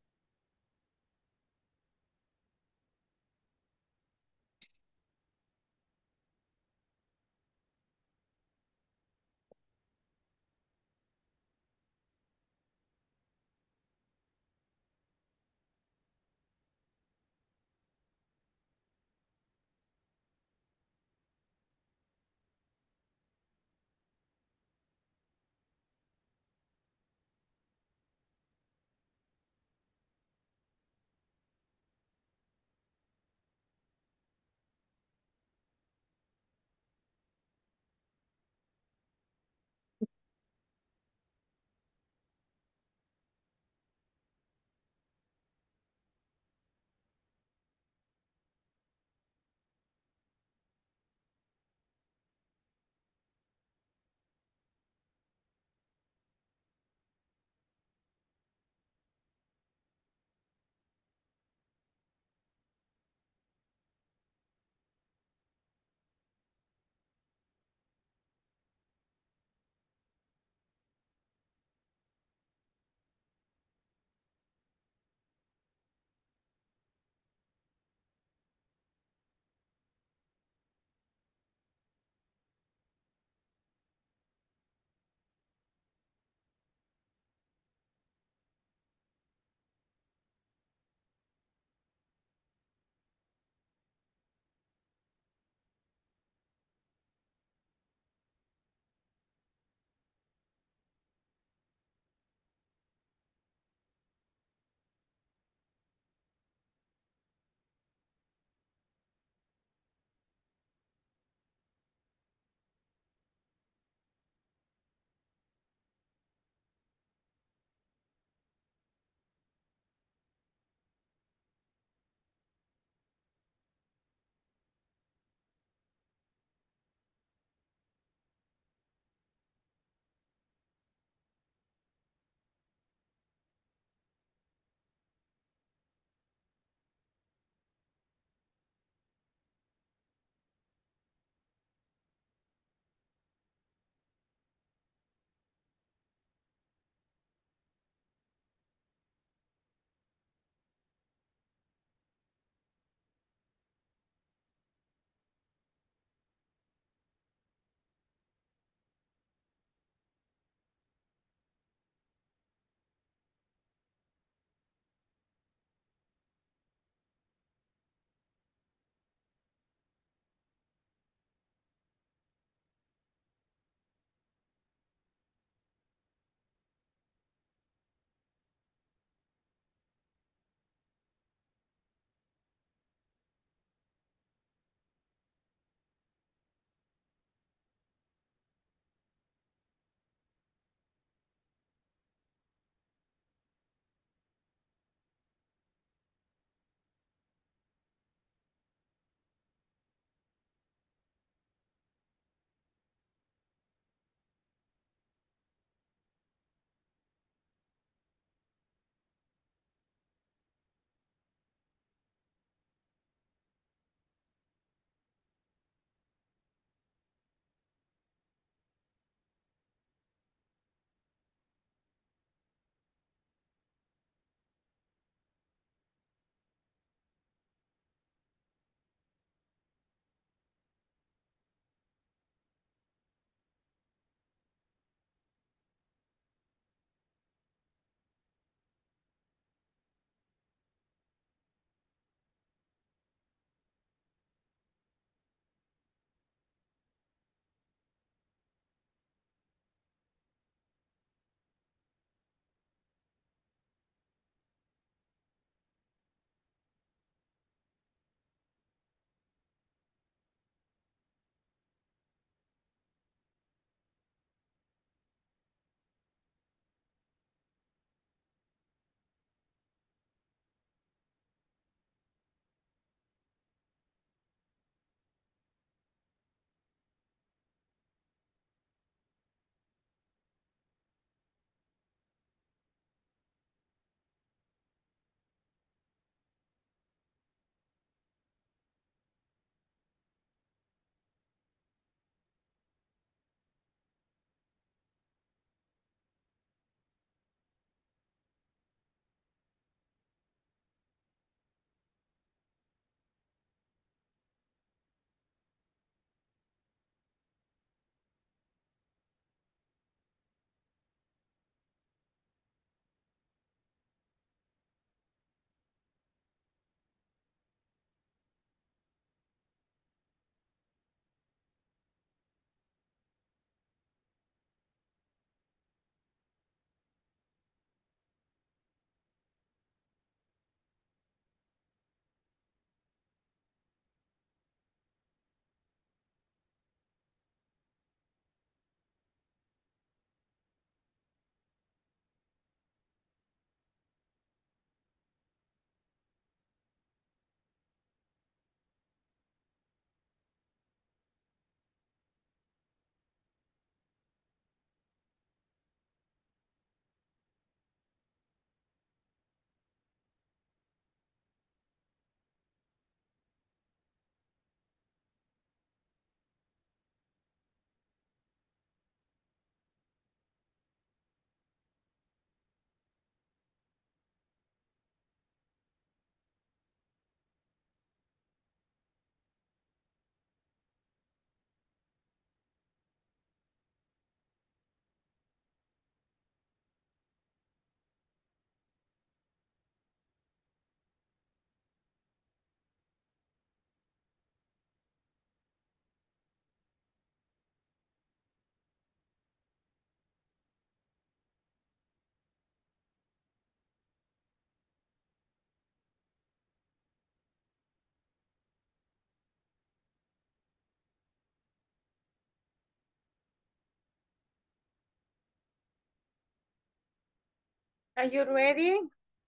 Are you ready?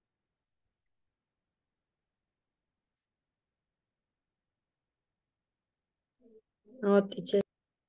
No, teacher.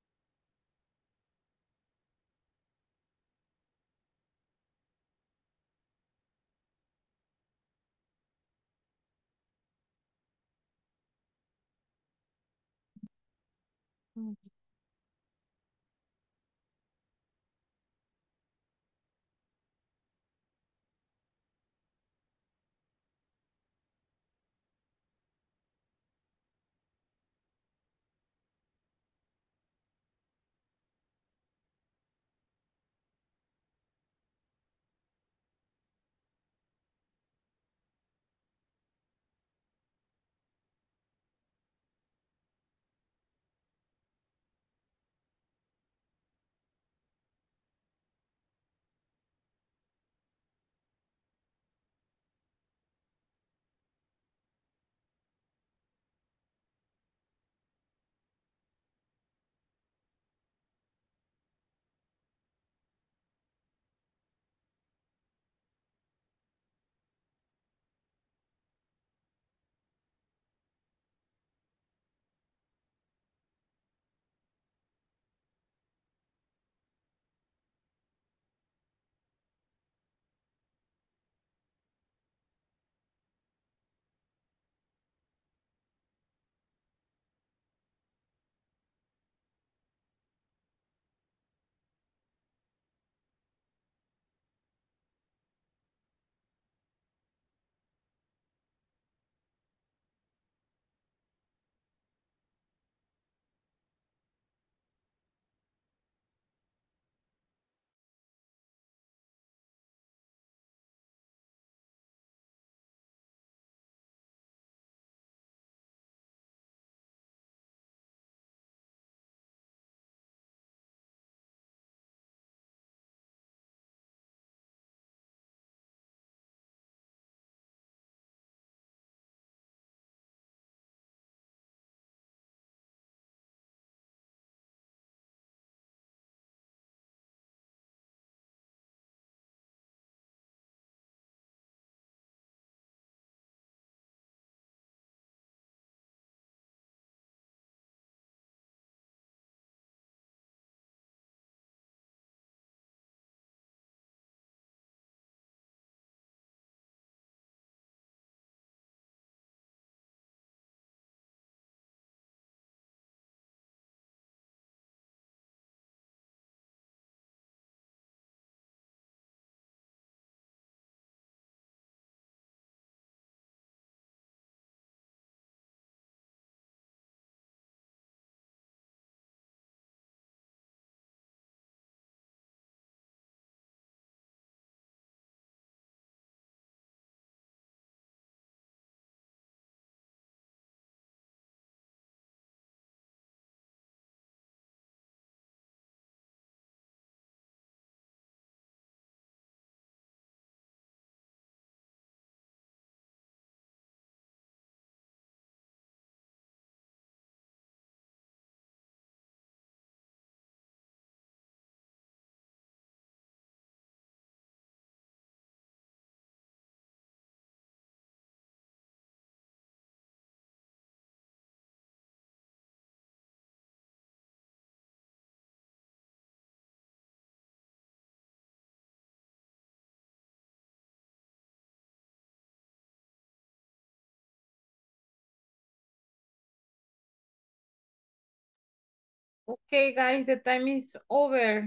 Okay, guys, the time is over.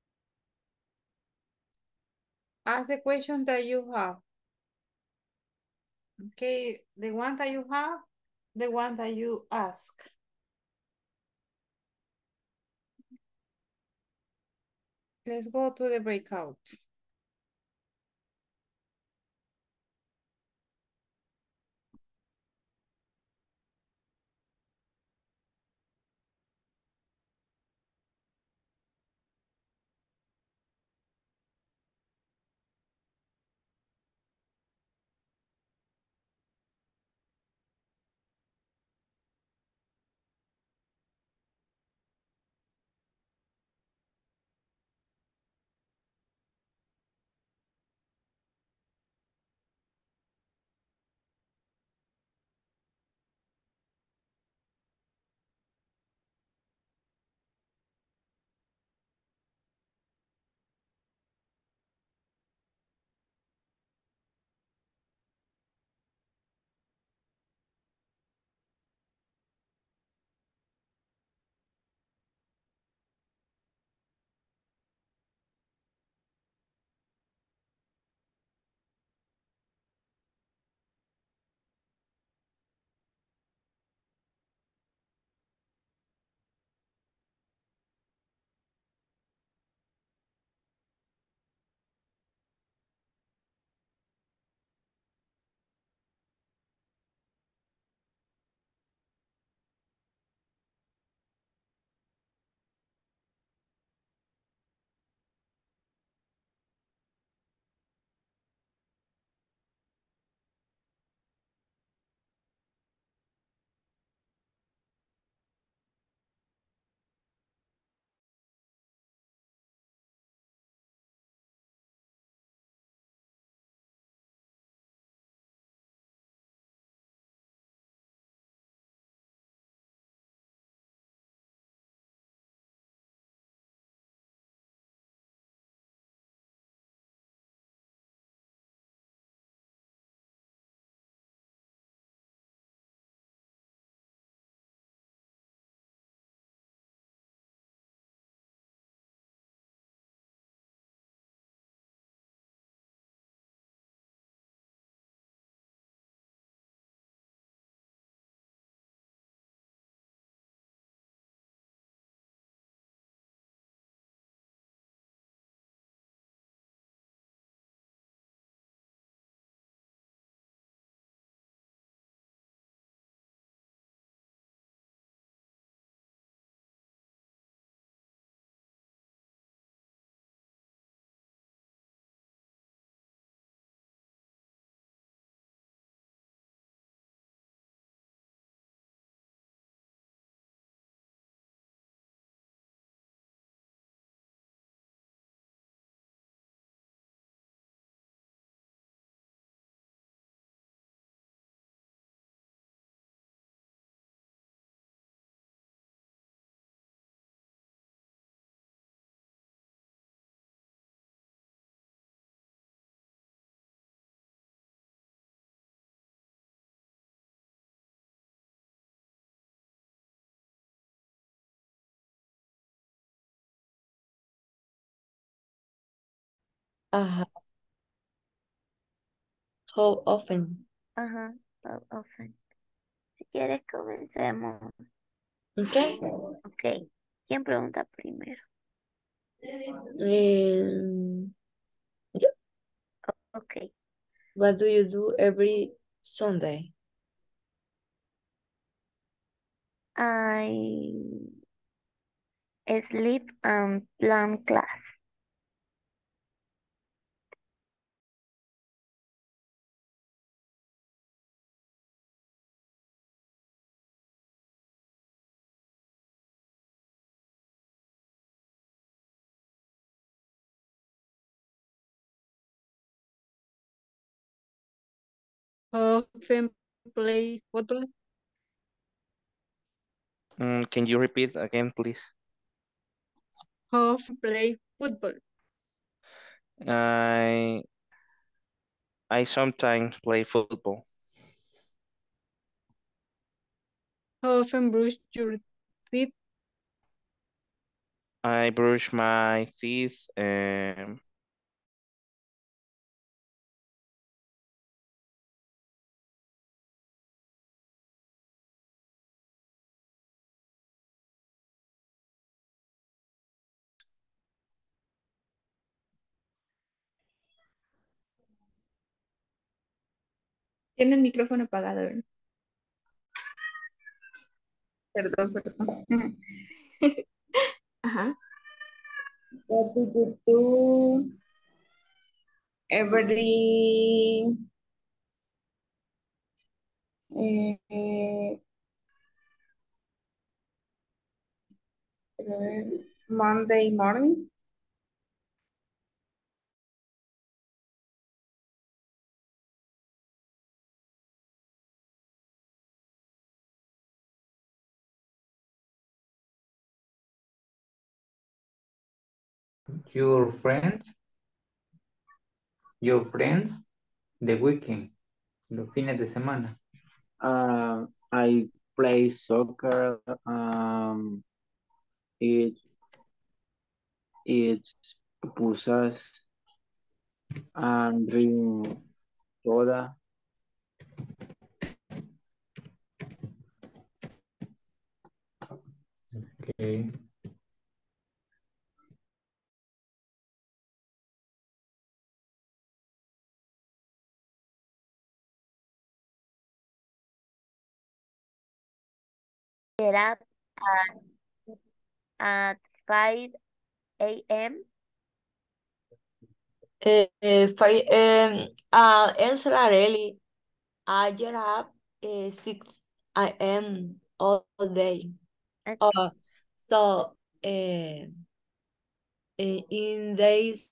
Ask the question that you have. Okay, the one that you have, the one that you ask. Let's go to the breakout. Ajá. How often? Ajá, how often. Si quieres, comencemos. Ok. Ok. ¿Quién pregunta primero? Em, yo- Ok. what do you do every Sunday? I sleep and plan class. How often play football? Can you repeat again, please? How often play football? I I sometimes play football. How often brush your teeth? I brush my teeth Tiene el micrófono apagado, ¿verdad? Perdón, perdón. Ajá. What do you do every eh, Monday morning? Your friends, your friends, the weekend, los fines de semana. I play soccer, eat, eat pupusas, and drink soda. Okay. Get up at 5 a.m. Answer early. I get up 6 a.m. all day. Okay. So in days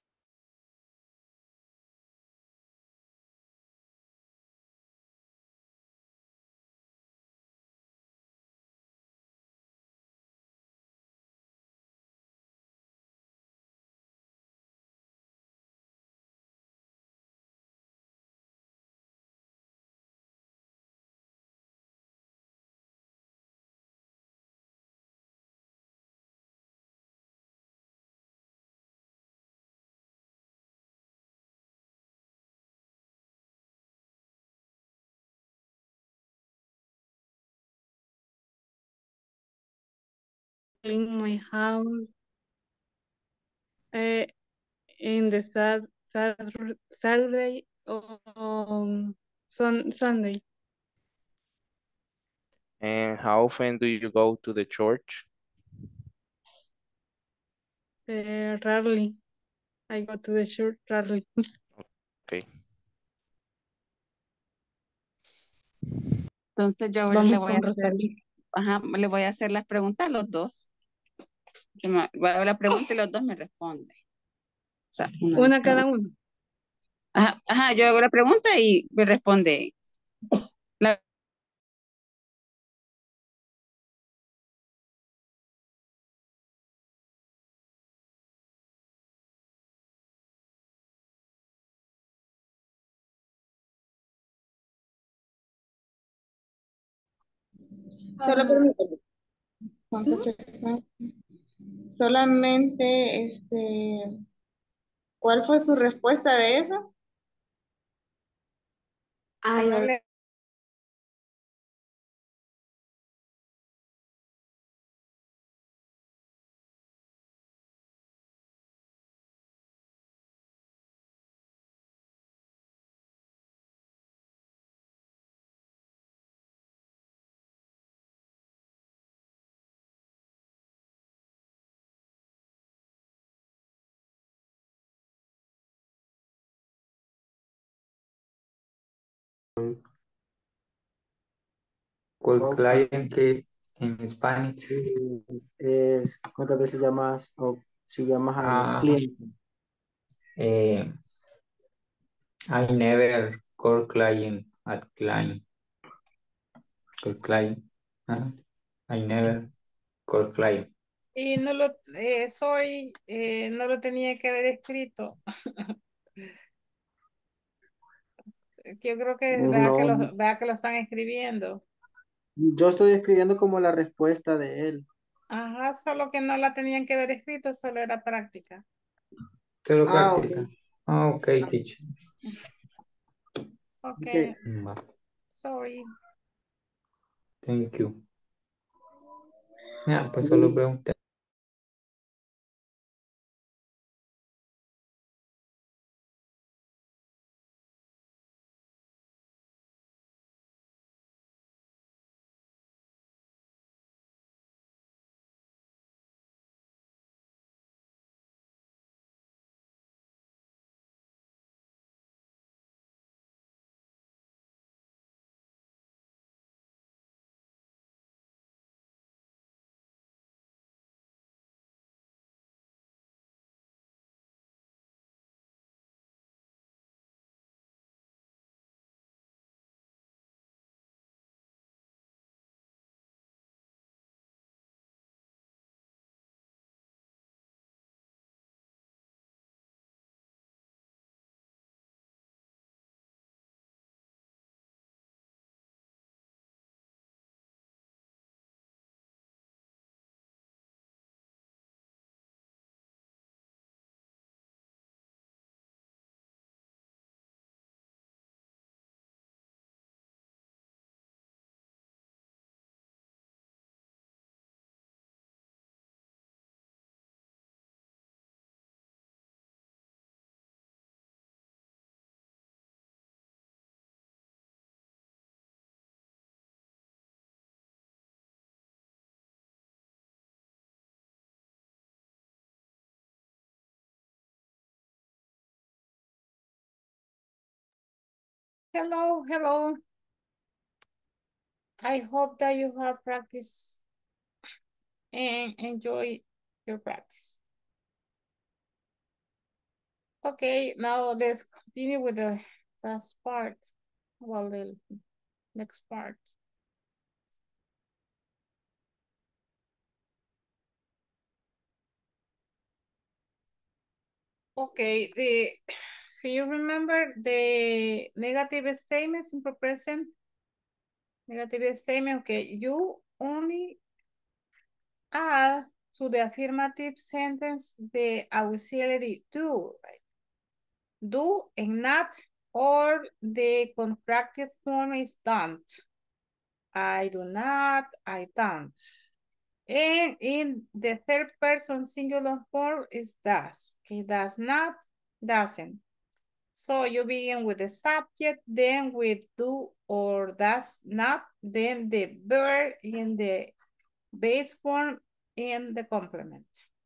Clean my house. In the Saturday or Sunday. and how often do you go to the church? Rarely. I go to the church rarely. Okay. Entonces yo ahora le Vamos voy a con hacer, Rosalie. ajá, le voy a hacer las preguntas a los dos. Voy a dar la pregunta y los dos me responden. O sea, una de Una cada cada uno. uno. Ajá, yo hago la pregunta y me responde. La- Solo Ah, permítame. ¿Cuánto ujú. te- Solamente, ¿Cuál fue su respuesta de eso? Ay, No le- Call Ok. client que en Spanish. Es, ¿cuántas veces llamas o si llamas a los Ah, clientes? eh, I never call client at client. Call client. Ah, I never call client. Y no lo, sorry, no lo tenía que haber escrito. Yo creo que No, vea que lo están escribiendo. yo estoy escribiendo como la respuesta de él. Ajá, solo que no la tenían que haber escrito, solo era práctica. Solo Ah, ok. práctica. Ah, ok, teacher. Ok, Va, sorry. thank you. Ya, pues solo pregunté. Hello, hello. I hope that you have practice and enjoy your practice. Okay, now let's continue with the last part. Well, the next part. Okay, do you remember the negative statement, simple present? Negative statement, okay, you only add to the affirmative sentence the auxiliary do, right? Do and not, or the contracted form is don't. I do not, I don't. And in the third person singular form is does. Okay, does not, doesn't. So you begin with the subject, then with do or does not, then the verb in the base form and the complement.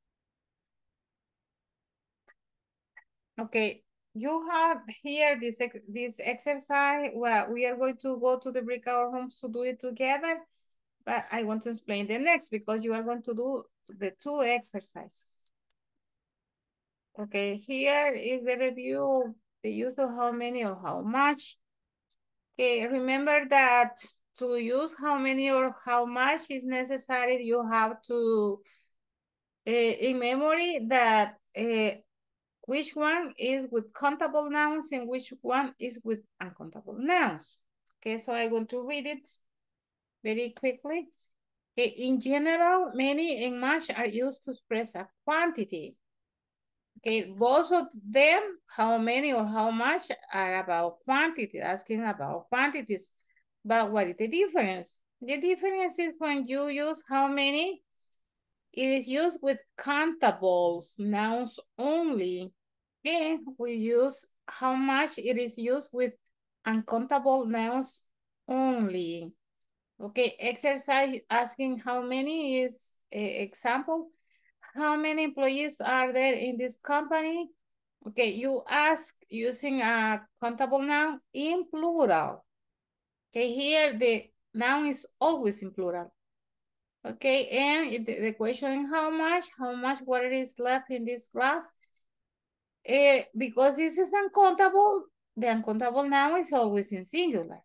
Okay, you have here this exercise. Well, we are going to go to the breakout rooms to do it together, but I want to explain the next because you are going to do the two exercises. Okay, here is the review of the use of how many or how much. Okay, remember that to use how many or how much is necessary, you have to, in memory that which one is with countable nouns and which one is with uncountable nouns. Okay, so I'm going to read it very quickly. Okay, in general, many and much are used to express a quantity. Okay, both of them, how many or how much are about quantity, asking about quantities. But what is the difference? The difference is when you use how many, it is used with countables, nouns only. And we use how much, it is used with uncountable nouns only. Okay, exercise asking how many is example. How many employees are there in this company? Okay, you ask using a countable noun in plural. Okay, here the noun is always in plural. Okay, and the question how much water is left in this glass? Because this is uncountable, the uncountable noun is always in singular.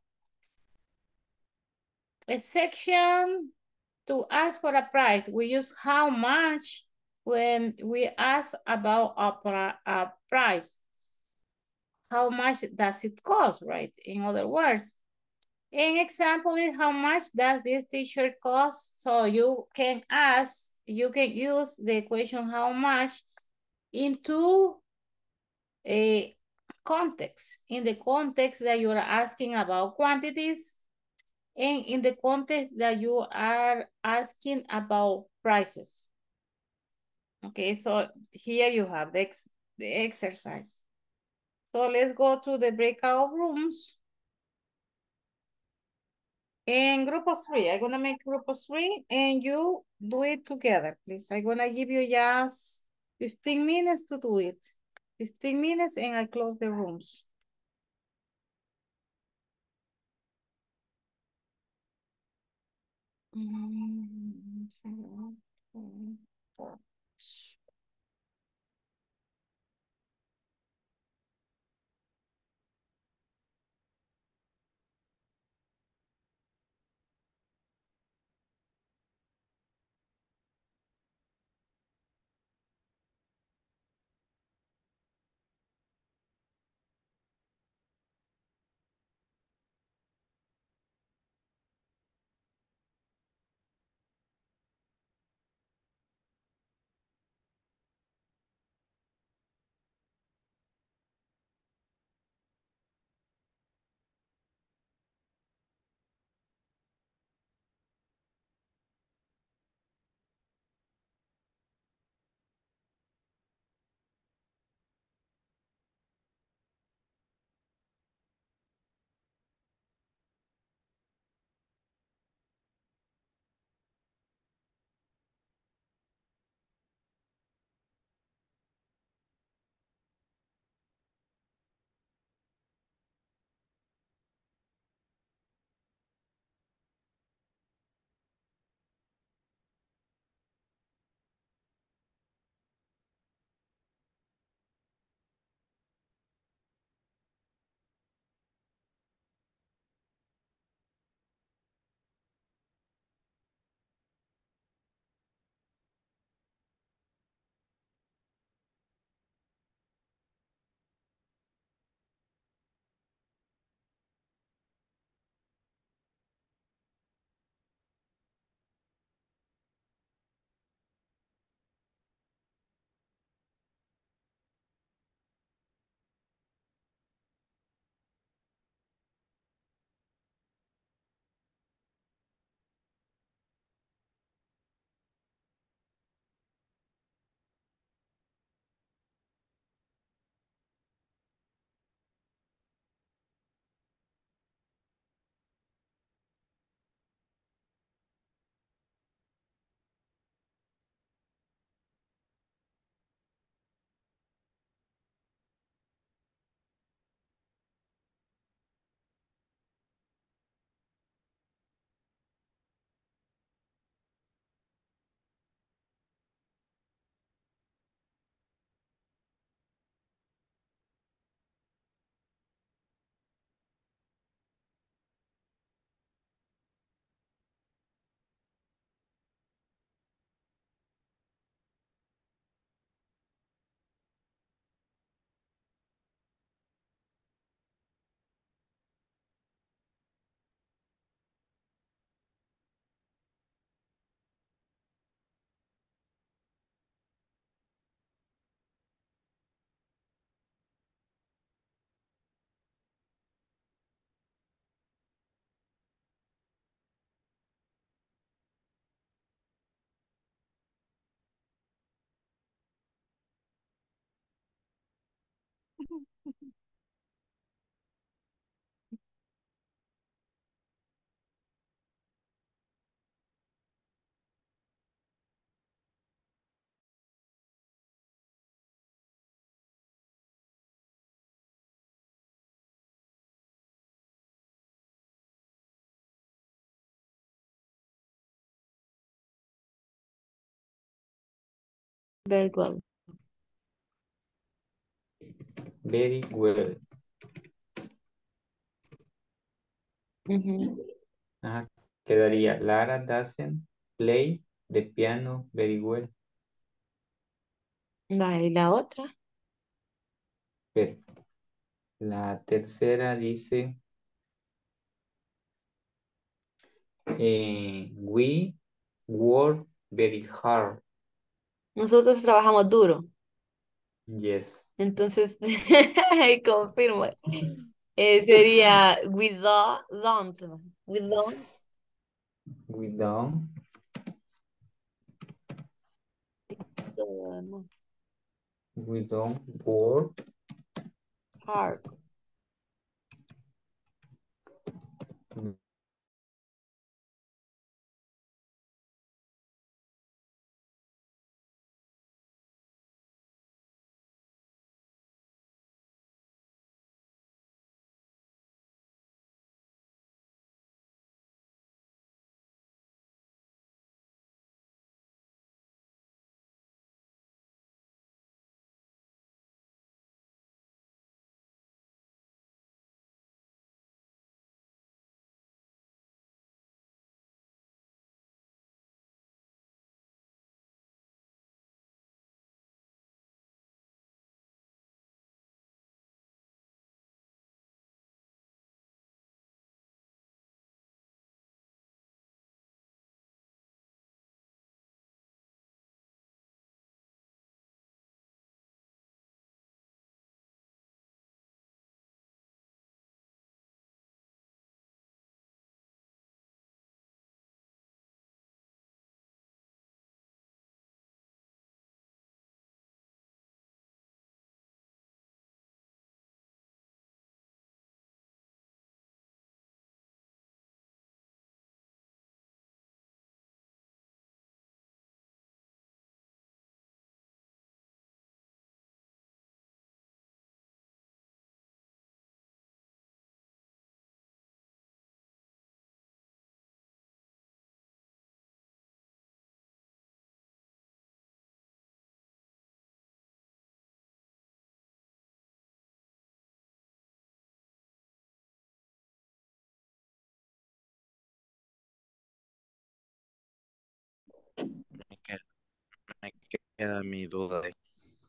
A section to ask for a price, we use how much when we ask about a price. How much does it cost, right? In other words, an example is how much does this t-shirt cost? So you can ask, you can use the equation how much into a context, in the context that you're asking about quantities and in the context that you are asking about prices. Okay, so here you have the exercise. So let's go to the breakout rooms. In group of three, I'm gonna make group of three and you do it together, please. I'm gonna give you just 15 minutes to do it. 15 minutes and I close the rooms. Very well. Very well. Ujú. Ajá. Quedaría Lara doesn't play the piano very well. Va, ¿y la otra? Pero la tercera dice we work very hard. Nosotros trabajamos duro. Yes. Entonces, confirmo. Sería don't. We don't We don't um, we don't work hard. Me queda, me queda mi duda de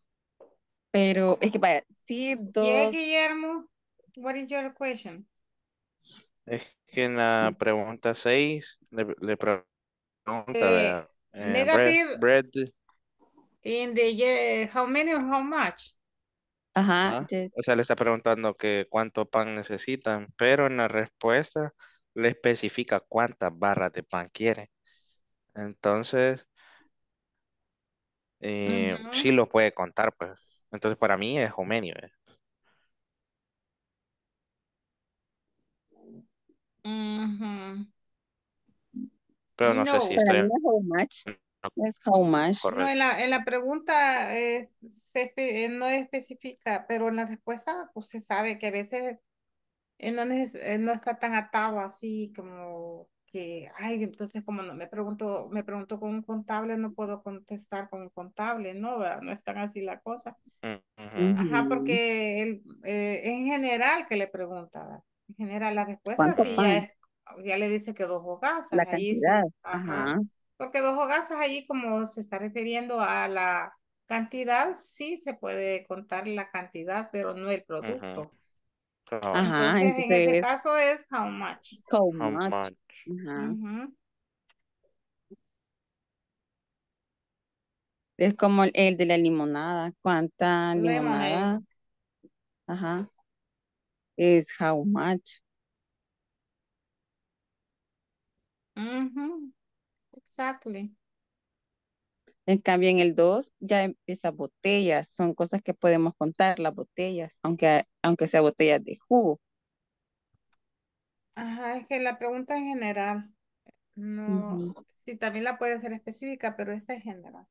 Pero es que vaya, sí, Yeah, dos. Guillermo, what is your question? Es que en la pregunta 6 le pregunta, Eh, vea, negative bread, in the yeah, how many or how much? Ajá, ¿ah? O sea, le está preguntando que cuánto pan necesitan, pero en la respuesta le especifica cuántas barras de pan quiere. Entonces, sí Ujú, lo puede contar, pues. Entonces, para mí es Jomenio, ujú. pero no sé si No, para estoy mí en es how much. lo Es how much. no, correcto. en la pregunta no especifica, pero en la respuesta pues se sabe que a veces no está tan atado así como que, ay, entonces como no me pregunto con un contable, no puedo contestar con un contable, ¿no? ¿Verdad? No es tan así la cosa. Ujú, Ajá, Ujú. porque en general que le pregunta, ¿verdad? En general la respuesta ¿Cuánto sí pan? ya le dice que dos hogazas, La ahí cantidad. sí, ajá. Ajá. Porque dos hogazas allí como se está refiriendo a la cantidad, sí se puede contar la cantidad, pero no el ujú, producto. cabal. Ajá, Entonces, en ese entonces, caso es how much. how How much. much? Ajá. Ujú. Es como el de la limonada. ¿Cuánta Lemonade. limonada? Ajá. Es how much. Ujú. Exactly. En cambio, en el 2 ya empieza botellas. Son cosas que podemos contar, las botellas, aunque sea botellas de jugo. Ajá, es que la pregunta es general. No, Ujú. sí, también la puede ser específica, pero esta es general.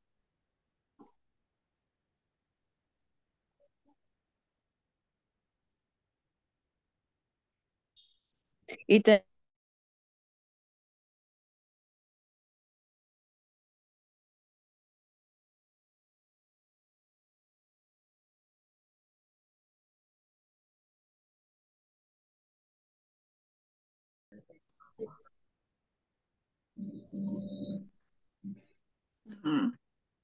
Y te- Ujú.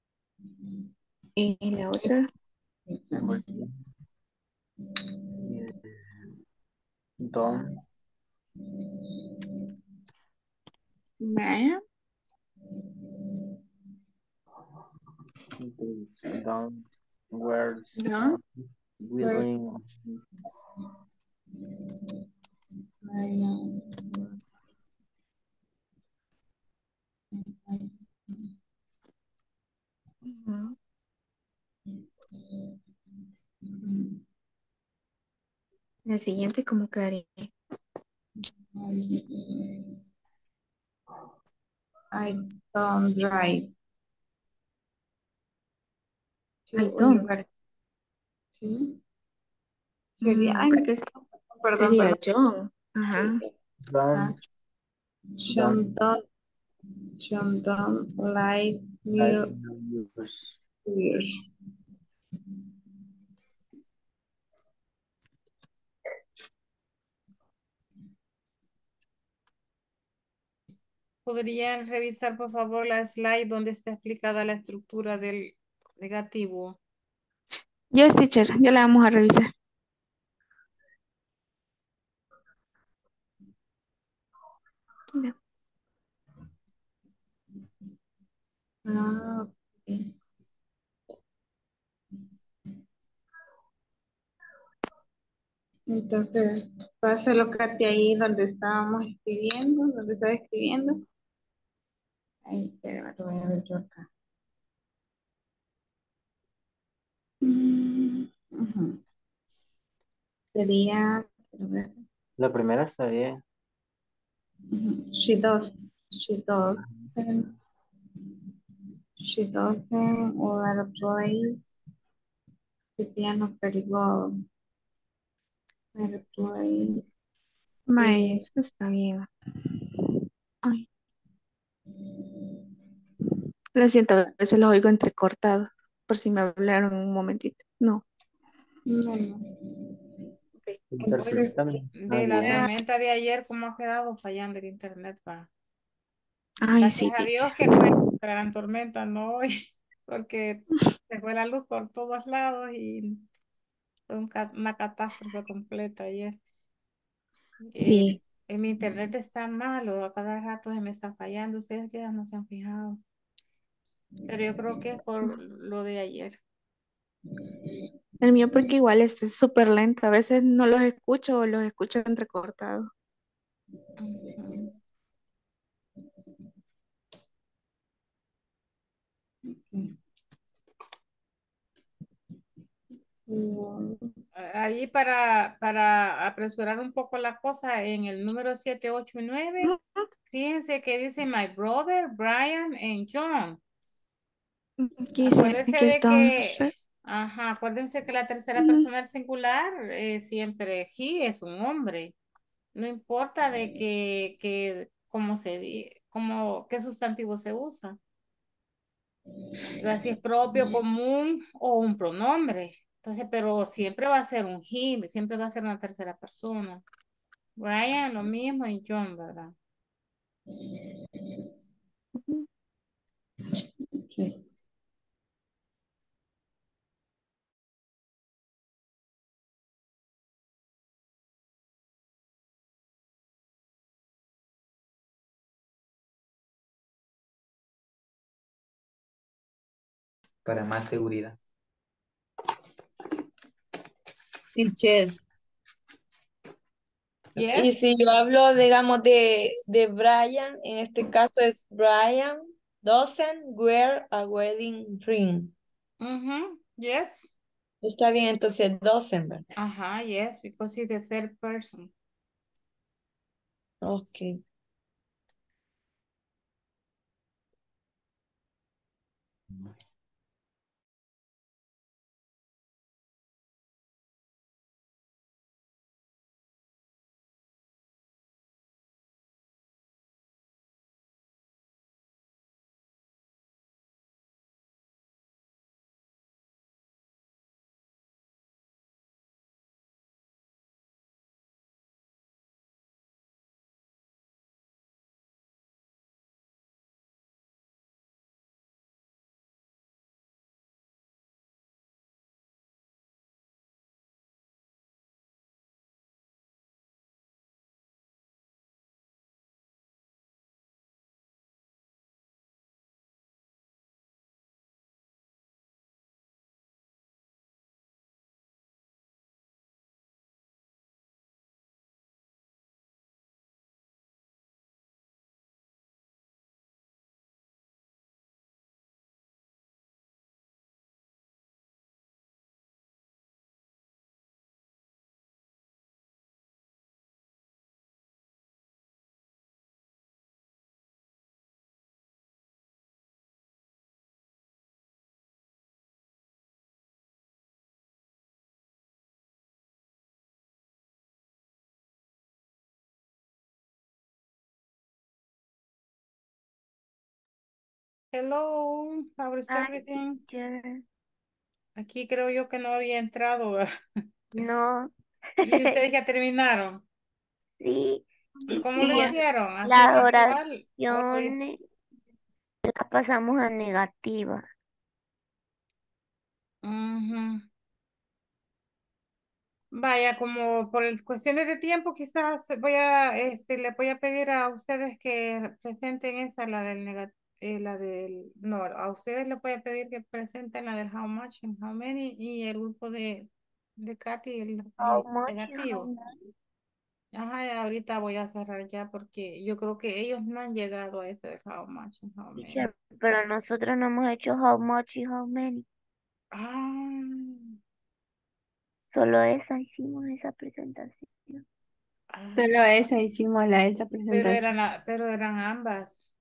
Y la otra, Don't, Brian, don't, words, ¿no? willing, Ujú. La siguiente, ¿cómo quedaría? I don't drive to I un don't. lugar. ¿Sí? Sería, No, ay, porque perdón, sería perdón. John. Ajá. Ah, don't, Sean don't, Sean don't like like New news. Year's. ¿Podrían revisar, por favor, la slide donde está explicada la estructura del negativo? Yes, teacher, ya la vamos a revisar. No. Ah, ok. Entonces, pásalo, Katy, ahí donde estábamos escribiendo, donde estaba escribiendo. Ahí, pero lo voy a ver yo acá. Ujú. Sería, quiero ver, La primera está bien. she doesn't, she doesn't wanna play the piano very well. Wanna play the, Maestro, está bien. Ay, lo siento, a veces lo oigo entrecortado. Por si me hablaron un momentito. No. no, no. Ok. El tercero Entonces, también está De la bien. tormenta de ayer, ¿cómo ha quedado fallando el internet? Va. Ay, Gracias sí, a teacher. Dios que fue la gran tormenta, no hoy, porque se fue la luz por todos lados y fue una catástrofe completa ayer. Eh, Sí. mi internet está malo, a cada rato se me está fallando, ustedes ya no se han fijado, pero yo creo que es por lo de ayer. El mío porque igual es súper lento. A veces no los escucho o los escucho entrecortados. Ujú. Ahí para apresurar un poco la cosa, en el número 7, 8 y 9, fíjense que dice my brother, Brian and John. Aquí dice, Acuérdense aquí de que, entonces. ajá, acuérdense que la tercera persona del singular siempre he es un hombre. No importa de cómo qué sustantivo se usa. Si es propio, común o un pronombre. Entonces, pero siempre va a ser un he, siempre va a ser una tercera persona. Brian, lo mismo, y John, ¿verdad? Para más seguridad. Teacher. Y Yes. si yo hablo, digamos, de Brian, en este caso es Brian doesn't wear a wedding ring. Yes. Está bien, entonces doesn't, ¿verdad? Ajá, yes, because it's the third person. Ok. Hello, how is Hi, everything? teacher. Aquí creo yo que no había entrado, ¿verdad? No. ¿Y ustedes ya terminaron? Sí. ¿Cómo lo Y ya hicieron? ¿Así las virtual o lo hizo? oraciones las pasamos a negativa. Ujú. Vaya, como por cuestiones de tiempo, quizás le voy a pedir a ustedes que presenten esa, no, a ustedes les voy a pedir que presenten la del how much and how many y el grupo de Katy, How el much y how negativo. many. Ajá, y ahorita voy a cerrar ya porque yo creo que ellos no han llegado a ese de how much and how many. Teacher, pero nosotros no hemos hecho how much y how many. Ah, Solo esa hicimos esa presentación. Solo esa hicimos esa pero presentación. pero eran ambas.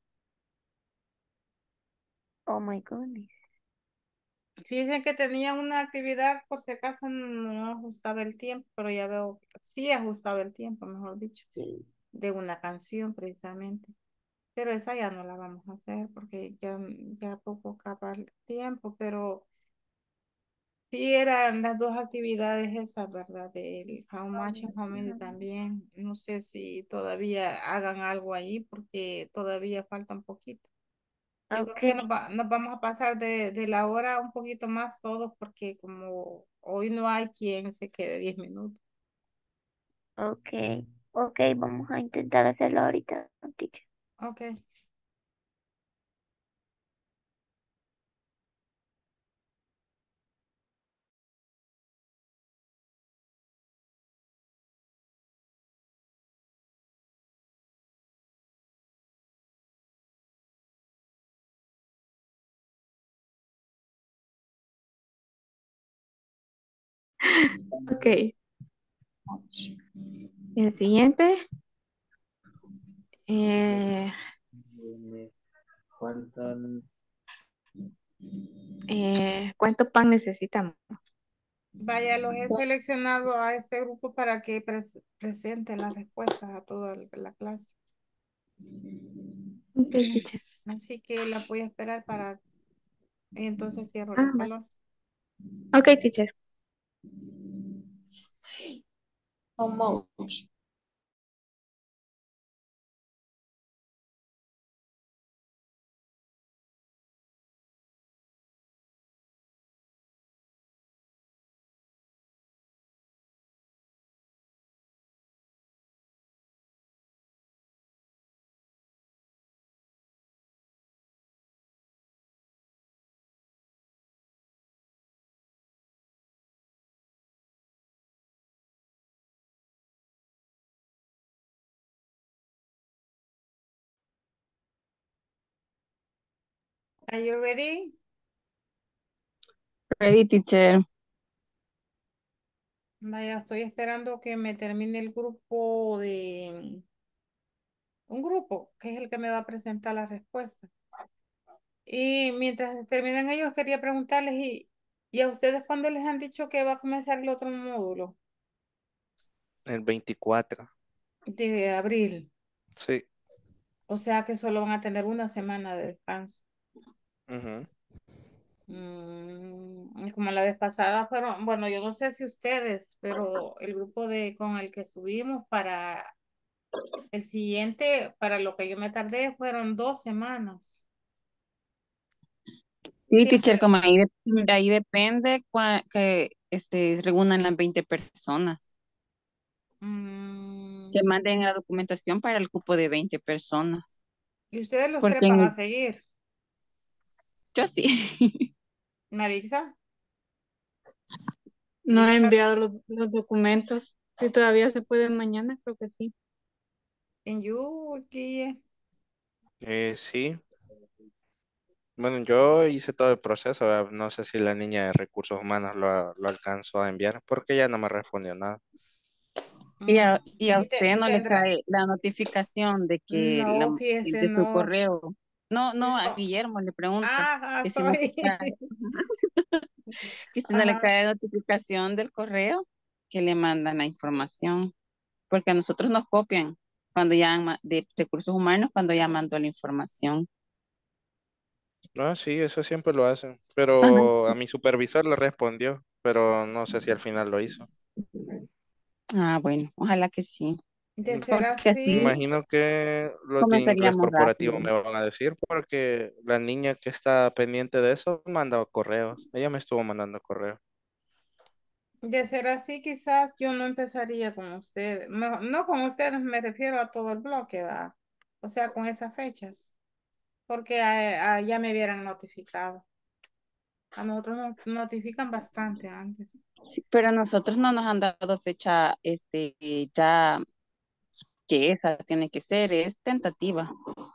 Oh my goodness. Fíjense que tenía una actividad, por si acaso no ajustaba el tiempo, pero ya veo, sí ajustaba el tiempo, mejor dicho, Sí. de una canción precisamente. Pero esa ya no la vamos a hacer porque ya poco acaba el tiempo, pero sí eran las dos actividades esas, ¿verdad? Del how How much and much how y many how many. también. No sé si todavía hagan algo ahí porque todavía falta un poquito. Yo creo que Okay, nos vamos a pasar de la hora un poquito más todos porque como hoy no hay quien se quede 10 minutos. okay, okay, vamos a intentar hacerlo ahorita, teacher. Ok. Ok. El siguiente. eh, Me faltan ¿Cuánto pan necesitamos? Vaya, los he seleccionado a este grupo para que presenten las respuestas a toda la clase. Ok, teacher. Así que la voy a esperar para entonces cierro Ah, el salón. ok, teacher. How much? Are you ready? Ready, teacher. Vaya, estoy esperando que me termine el grupo un grupo, que es el que me va a presentar la respuesta. Y mientras terminan ellos, quería preguntarles, ¿y a ustedes cuándo les han dicho que va a comenzar el otro módulo? El 24. De abril. Sí. O sea que solo van a tener una semana de descanso. Ujú. Y como la vez pasada fueron, bueno, yo no sé si ustedes, pero el grupo con el que estuvimos para el siguiente, para lo que yo me tardé, fueron 2 semanas. Sí, teacher, Siempre. como ahí depende que reúnan las 20 personas. Que manden la documentación para el cupo de 20 personas. ¿Y ustedes los tres Porque van a seguir? yo sí. Maritza, No he enviado los documentos. Si todavía se puede mañana, creo que sí. en you, Guille. Sí. Bueno, yo hice todo el proceso. No sé si la niña de recursos humanos lo alcanzó a enviar porque ya no me respondió nada. Y a usted Y no le tendrá, cae la notificación de que no, el fíjese, de su no, correo. No, no, a no. Guillermo le pregunto Ajá, que si no le soy. cae, que si no le Ajá. cae notificación del correo que le mandan la información. Porque a nosotros nos copian cuando ya de recursos humanos cuando ya mandó la información. No, sí, eso siempre lo hacen. Ajá. Pero a mi supervisor le respondió, pero no sé si al final lo hizo. Ah, bueno, ojalá que sí. De ser Porque Me así así, imagino que los de inglés comenzaríamos corporativo rápido. me van a decir porque la niña que está pendiente de eso manda correos. Ella me estuvo mandando correos. quizás yo no empezaría con ustedes. No con ustedes, me refiero a todo el bloque, ¿va? O sea, con esas fechas, porque ya me hubieran notificado. A nosotros nos notifican bastante antes. Sí, pero a nosotros no nos han dado fecha, ya que esa tiene que ser, es tentativa.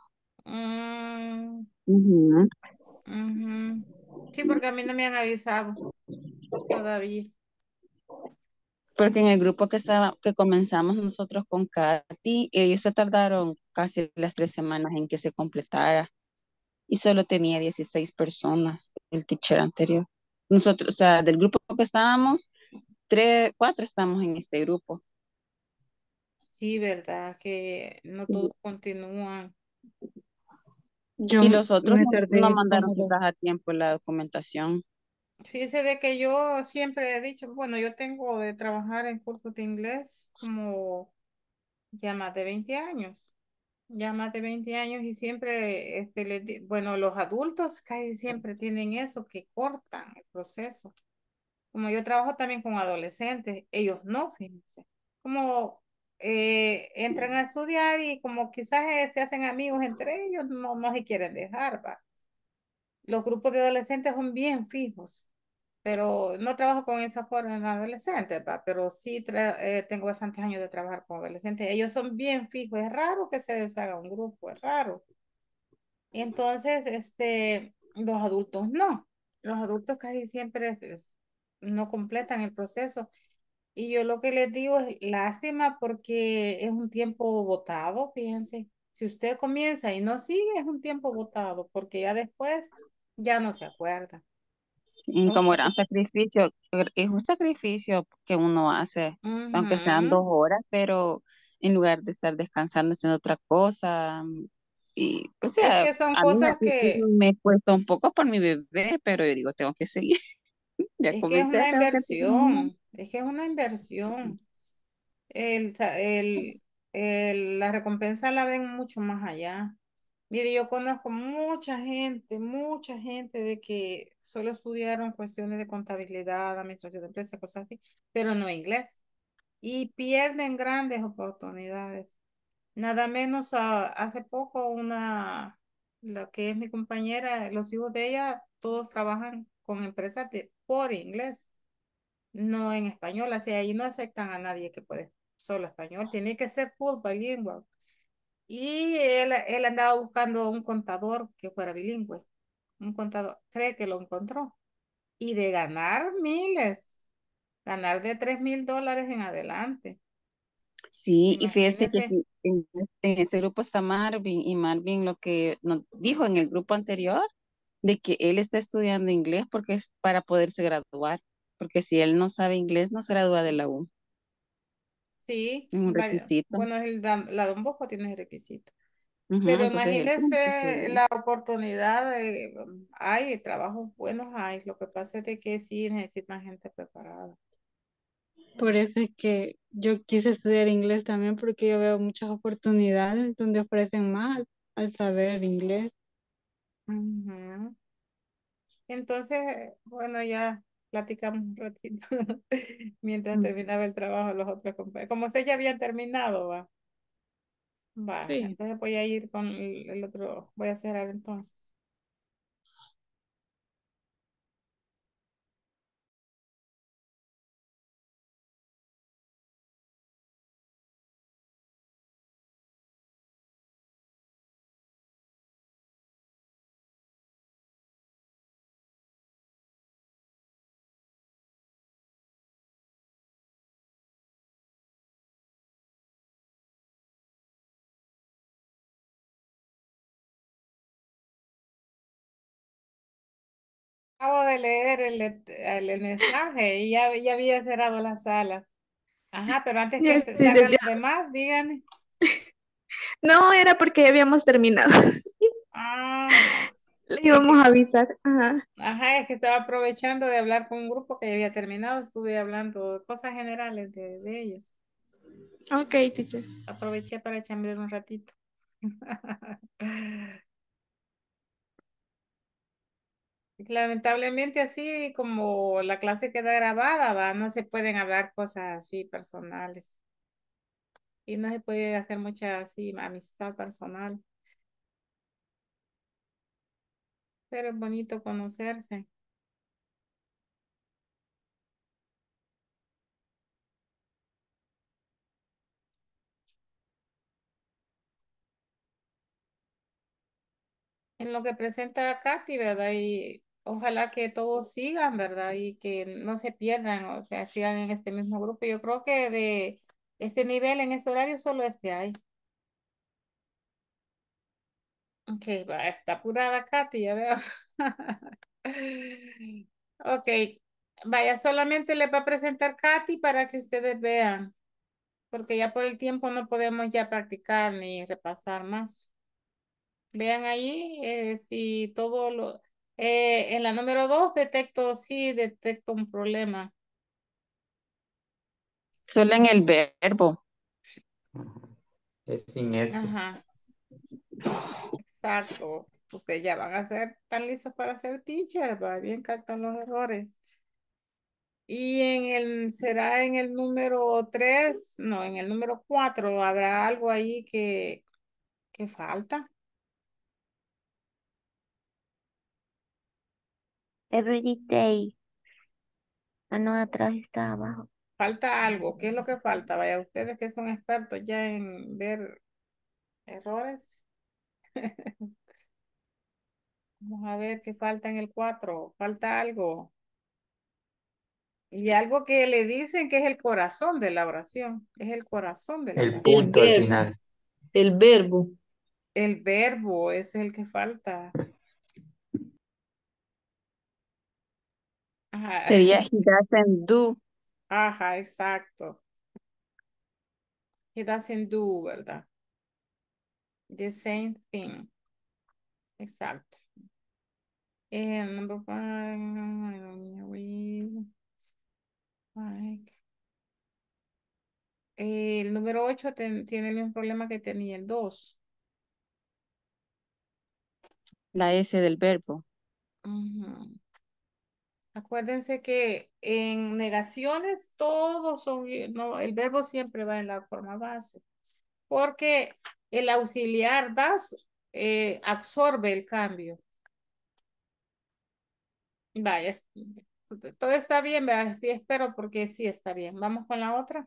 Mm, Ujú. ujú. Sí, porque a mí no me han avisado todavía. Porque en el grupo que comenzamos nosotros con Katy, ellos se tardaron casi las 3 semanas en que se completara y solo tenía 16 personas el teacher anterior. Nosotros, o sea, del grupo que estábamos, 4 estamos en este grupo. Sí, verdad, que no todos continúan. Yo Y los otros me no tardé mandaron como quizás a tiempo la documentación. Fíjese de que yo siempre he dicho, bueno, yo tengo de trabajar en cursos de inglés como ya más de 20 años, ya más de 20 años y siempre, bueno, los adultos casi siempre tienen eso, que cortan el proceso. Como yo trabajo también con adolescentes, ellos no, fíjense, como entran a estudiar y como quizás se hacen amigos entre ellos, no se quieren dejar, va. Los grupos de adolescentes son bien fijos, pero no trabajo con esa forma en adolescentes, ¿va? Pero sí tengo bastantes años de trabajar con adolescentes. Ellos son bien fijos, es raro que se deshaga un grupo, es raro. Y entonces, los adultos no. Los adultos casi siempre no completan el proceso. Y yo lo que les digo es lástima porque es un tiempo votado, fíjense. Si usted comienza y no sigue, es un tiempo votado, porque ya después ya no se acuerda. Y O sea, como gran sacrificio, es un sacrificio que uno hace, aunque sean ujú. 2 horas, pero en lugar de estar descansando haciendo otra cosa, y pues Es ya, que son a mí cosas que, me cuesta un poco por mi bebé, pero yo digo, tengo que seguir, ya es que es comencé, una tengo que terminar. inversión, es que es una inversión. El, sa- la recompensa la ven mucho más allá. Mire, yo conozco mucha gente de que solo estudiaron cuestiones de contabilidad, administración de empresas, cosas así, pero no inglés. Y pierden grandes oportunidades. Nada menos hace poco la que es mi compañera, los hijos de ella, todos trabajan con empresas por inglés, no en español. Así ahí no aceptan a nadie que puede solo español, tiene que ser full bilingual. Y él andaba buscando un contador que fuera bilingüe. un contador, cree que lo encontró. Y de ganar miles, ganar de $3,000 en adelante. Sí, y fíjese que Imagínese. aquí en ese grupo está Marvin, y Marvin lo que nos dijo en el grupo anterior, de que él está estudiando inglés porque es para poderse graduar, porque si él no sabe inglés no se gradúa de la U, Sí, es un vaya. requisito. Bueno, la Don Bosco tiene ese requisito. Ujú, Pero entonces él tiene que imagínese estudiar. la oportunidad de, hay trabajos buenos, hay. Lo que pasa es de que sí necesitan gente preparada. Por eso es que yo quise estudiar inglés también porque yo veo muchas oportunidades donde ofrecen más al saber inglés. Ujú. Entonces, bueno, ya platicamos un ratito mientras Mm, terminaba el trabajo los otros compañeros. Como ustedes ya habían terminado, va. Va, sí. entonces voy a ir con el otro, voy a cerrar entonces. Acabo de leer el mensaje y ya había cerrado las salas. Ajá, pero antes que Yes, yes, yes, salgan yes. los demás, díganme. No, era porque ya habíamos terminado. Ajá. Le Es íbamos que, a avisar. Ajá. ajá, es que estaba aprovechando de hablar con un grupo que ya había terminado. Estuve hablando de cosas generales de ellos. Ok, teacher. Aproveché para chambear un ratito. Lamentablemente así como la clase queda grabada, va, no se pueden hablar cosas así personales y no se puede hacer mucha así amistad personal, pero es bonito conocerse. En lo que presenta Katy, ¿verdad? Y ojalá que todos sigan, ¿verdad? Y que no se pierdan, o sea, sigan en este mismo grupo. Yo creo que de este nivel en ese horario solo este hay. Ok, va, está apurada Katy, ya veo. Ok, vaya, solamente les va a presentar Katy para que ustedes vean, porque ya por el tiempo no podemos ya practicar ni repasar más. Vean ahí si todo lo... en la número 2 detecto, sí, detecto un problema. Solo en el verbo. Es sin S. Ajá, exacto. Ustedes ya van a ser tan listos para ser teacher, va, bien captan los errores. Y será en el número 3 no, en el número 4 habrá algo ahí que falta. Every day. Ah, no, atrás está abajo. Falta algo. ¿Qué es lo que falta? Vaya, ustedes que son expertos ya en ver errores. Vamos a ver qué falta en el 4. Falta algo. Y algo que le dicen que es el corazón de la oración. Es el corazón de la El El oración. punto al verbo, final. el verbo. El verbo es el que falta. Ajá, Sería he doesn't do. ajá, exacto. He doesn't do, ¿verdad? The same thing. Exacto. Number five. El número 8 tiene el mismo problema que tenía el 2. La S del verbo. Ujú. Acuérdense que en negaciones todos son, no, el verbo siempre va en la forma base, porque el auxiliar das absorbe el cambio. Vaya, todo está bien, ¿verdad? Sí, espero porque sí está bien. Vamos con la otra.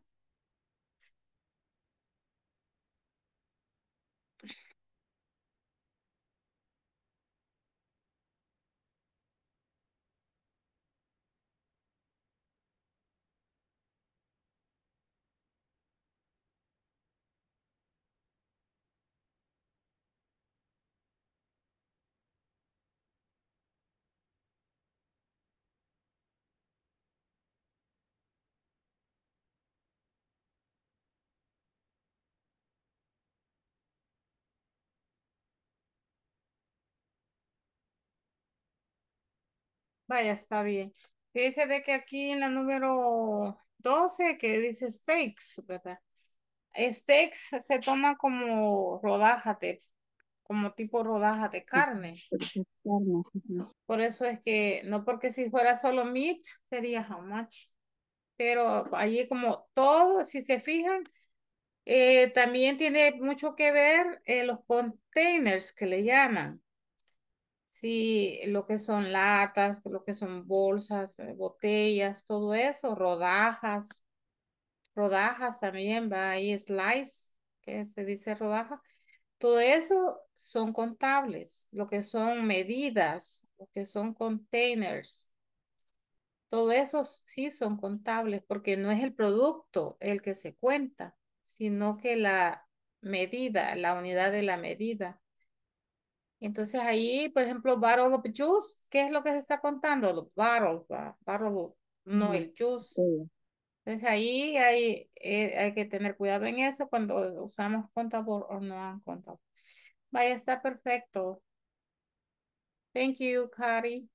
Vaya, está bien. Dice de que aquí en la número 12 que dice steaks, ¿verdad? Steaks se toma como rodajas de, como tipo rodajas de carne. Carne, ujú. Por eso es que, no porque si fuera solo meat, sería how much. Pero allí como todo, si se fijan, también tiene mucho que ver los containers que le llaman. Sí, lo que son latas, lo que son bolsas, botellas, todo eso, rodajas, rodajas también va ahí, slice, que se dice rodaja. Todo eso son contables, lo que son medidas, lo que son containers. Todo eso sí son contables porque no es el producto el que se cuenta, sino que la medida, la unidad de la medida. Entonces ahí, por ejemplo, bottle of juice, ¿qué es lo que se está contando? Los bottles, bottle, no Ujú. el juice. Sí. Entonces ahí hay que tener cuidado en eso cuando usamos contable o no uncountable. Vaya, está perfecto. Thank you, Cari.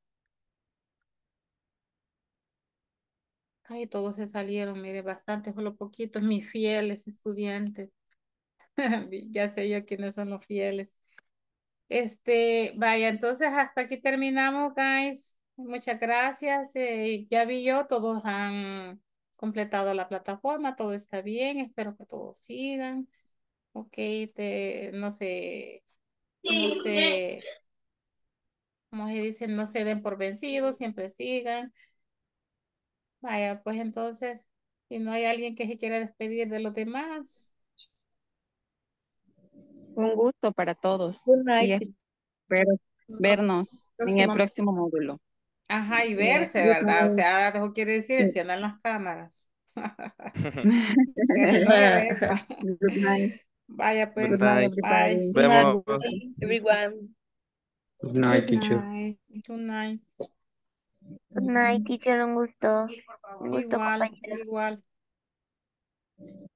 Ay, todos se salieron, mire, bastante, solo poquitos, mis fieles estudiantes. Ya sé yo quiénes son los fieles. Vaya, entonces hasta aquí terminamos, guys. Muchas gracias. Ya vi yo, todos han completado la plataforma, todo está bien, espero que todos sigan. Ok, no sé, no sé, como se dice, no se den por vencidos, siempre sigan. Vaya, pues entonces, si no hay alguien que se quiera despedir de los demás. Un gusto para todos Good y night. espero vernos en el Próximo. próximo módulo. Ajá, y Yes. verse, Good ¿verdad? O night. sea, eso quiere decir Sí. enciendan las cámaras. Que si no se ve, va. Good night. Vaya Good Good pues, night, night. bye. everybody. Good night, Vemos. everyone. Good night, Good teacher. night. Good night. Good night, teacher, un gusto. Un gusto, Igual, compañero. igual.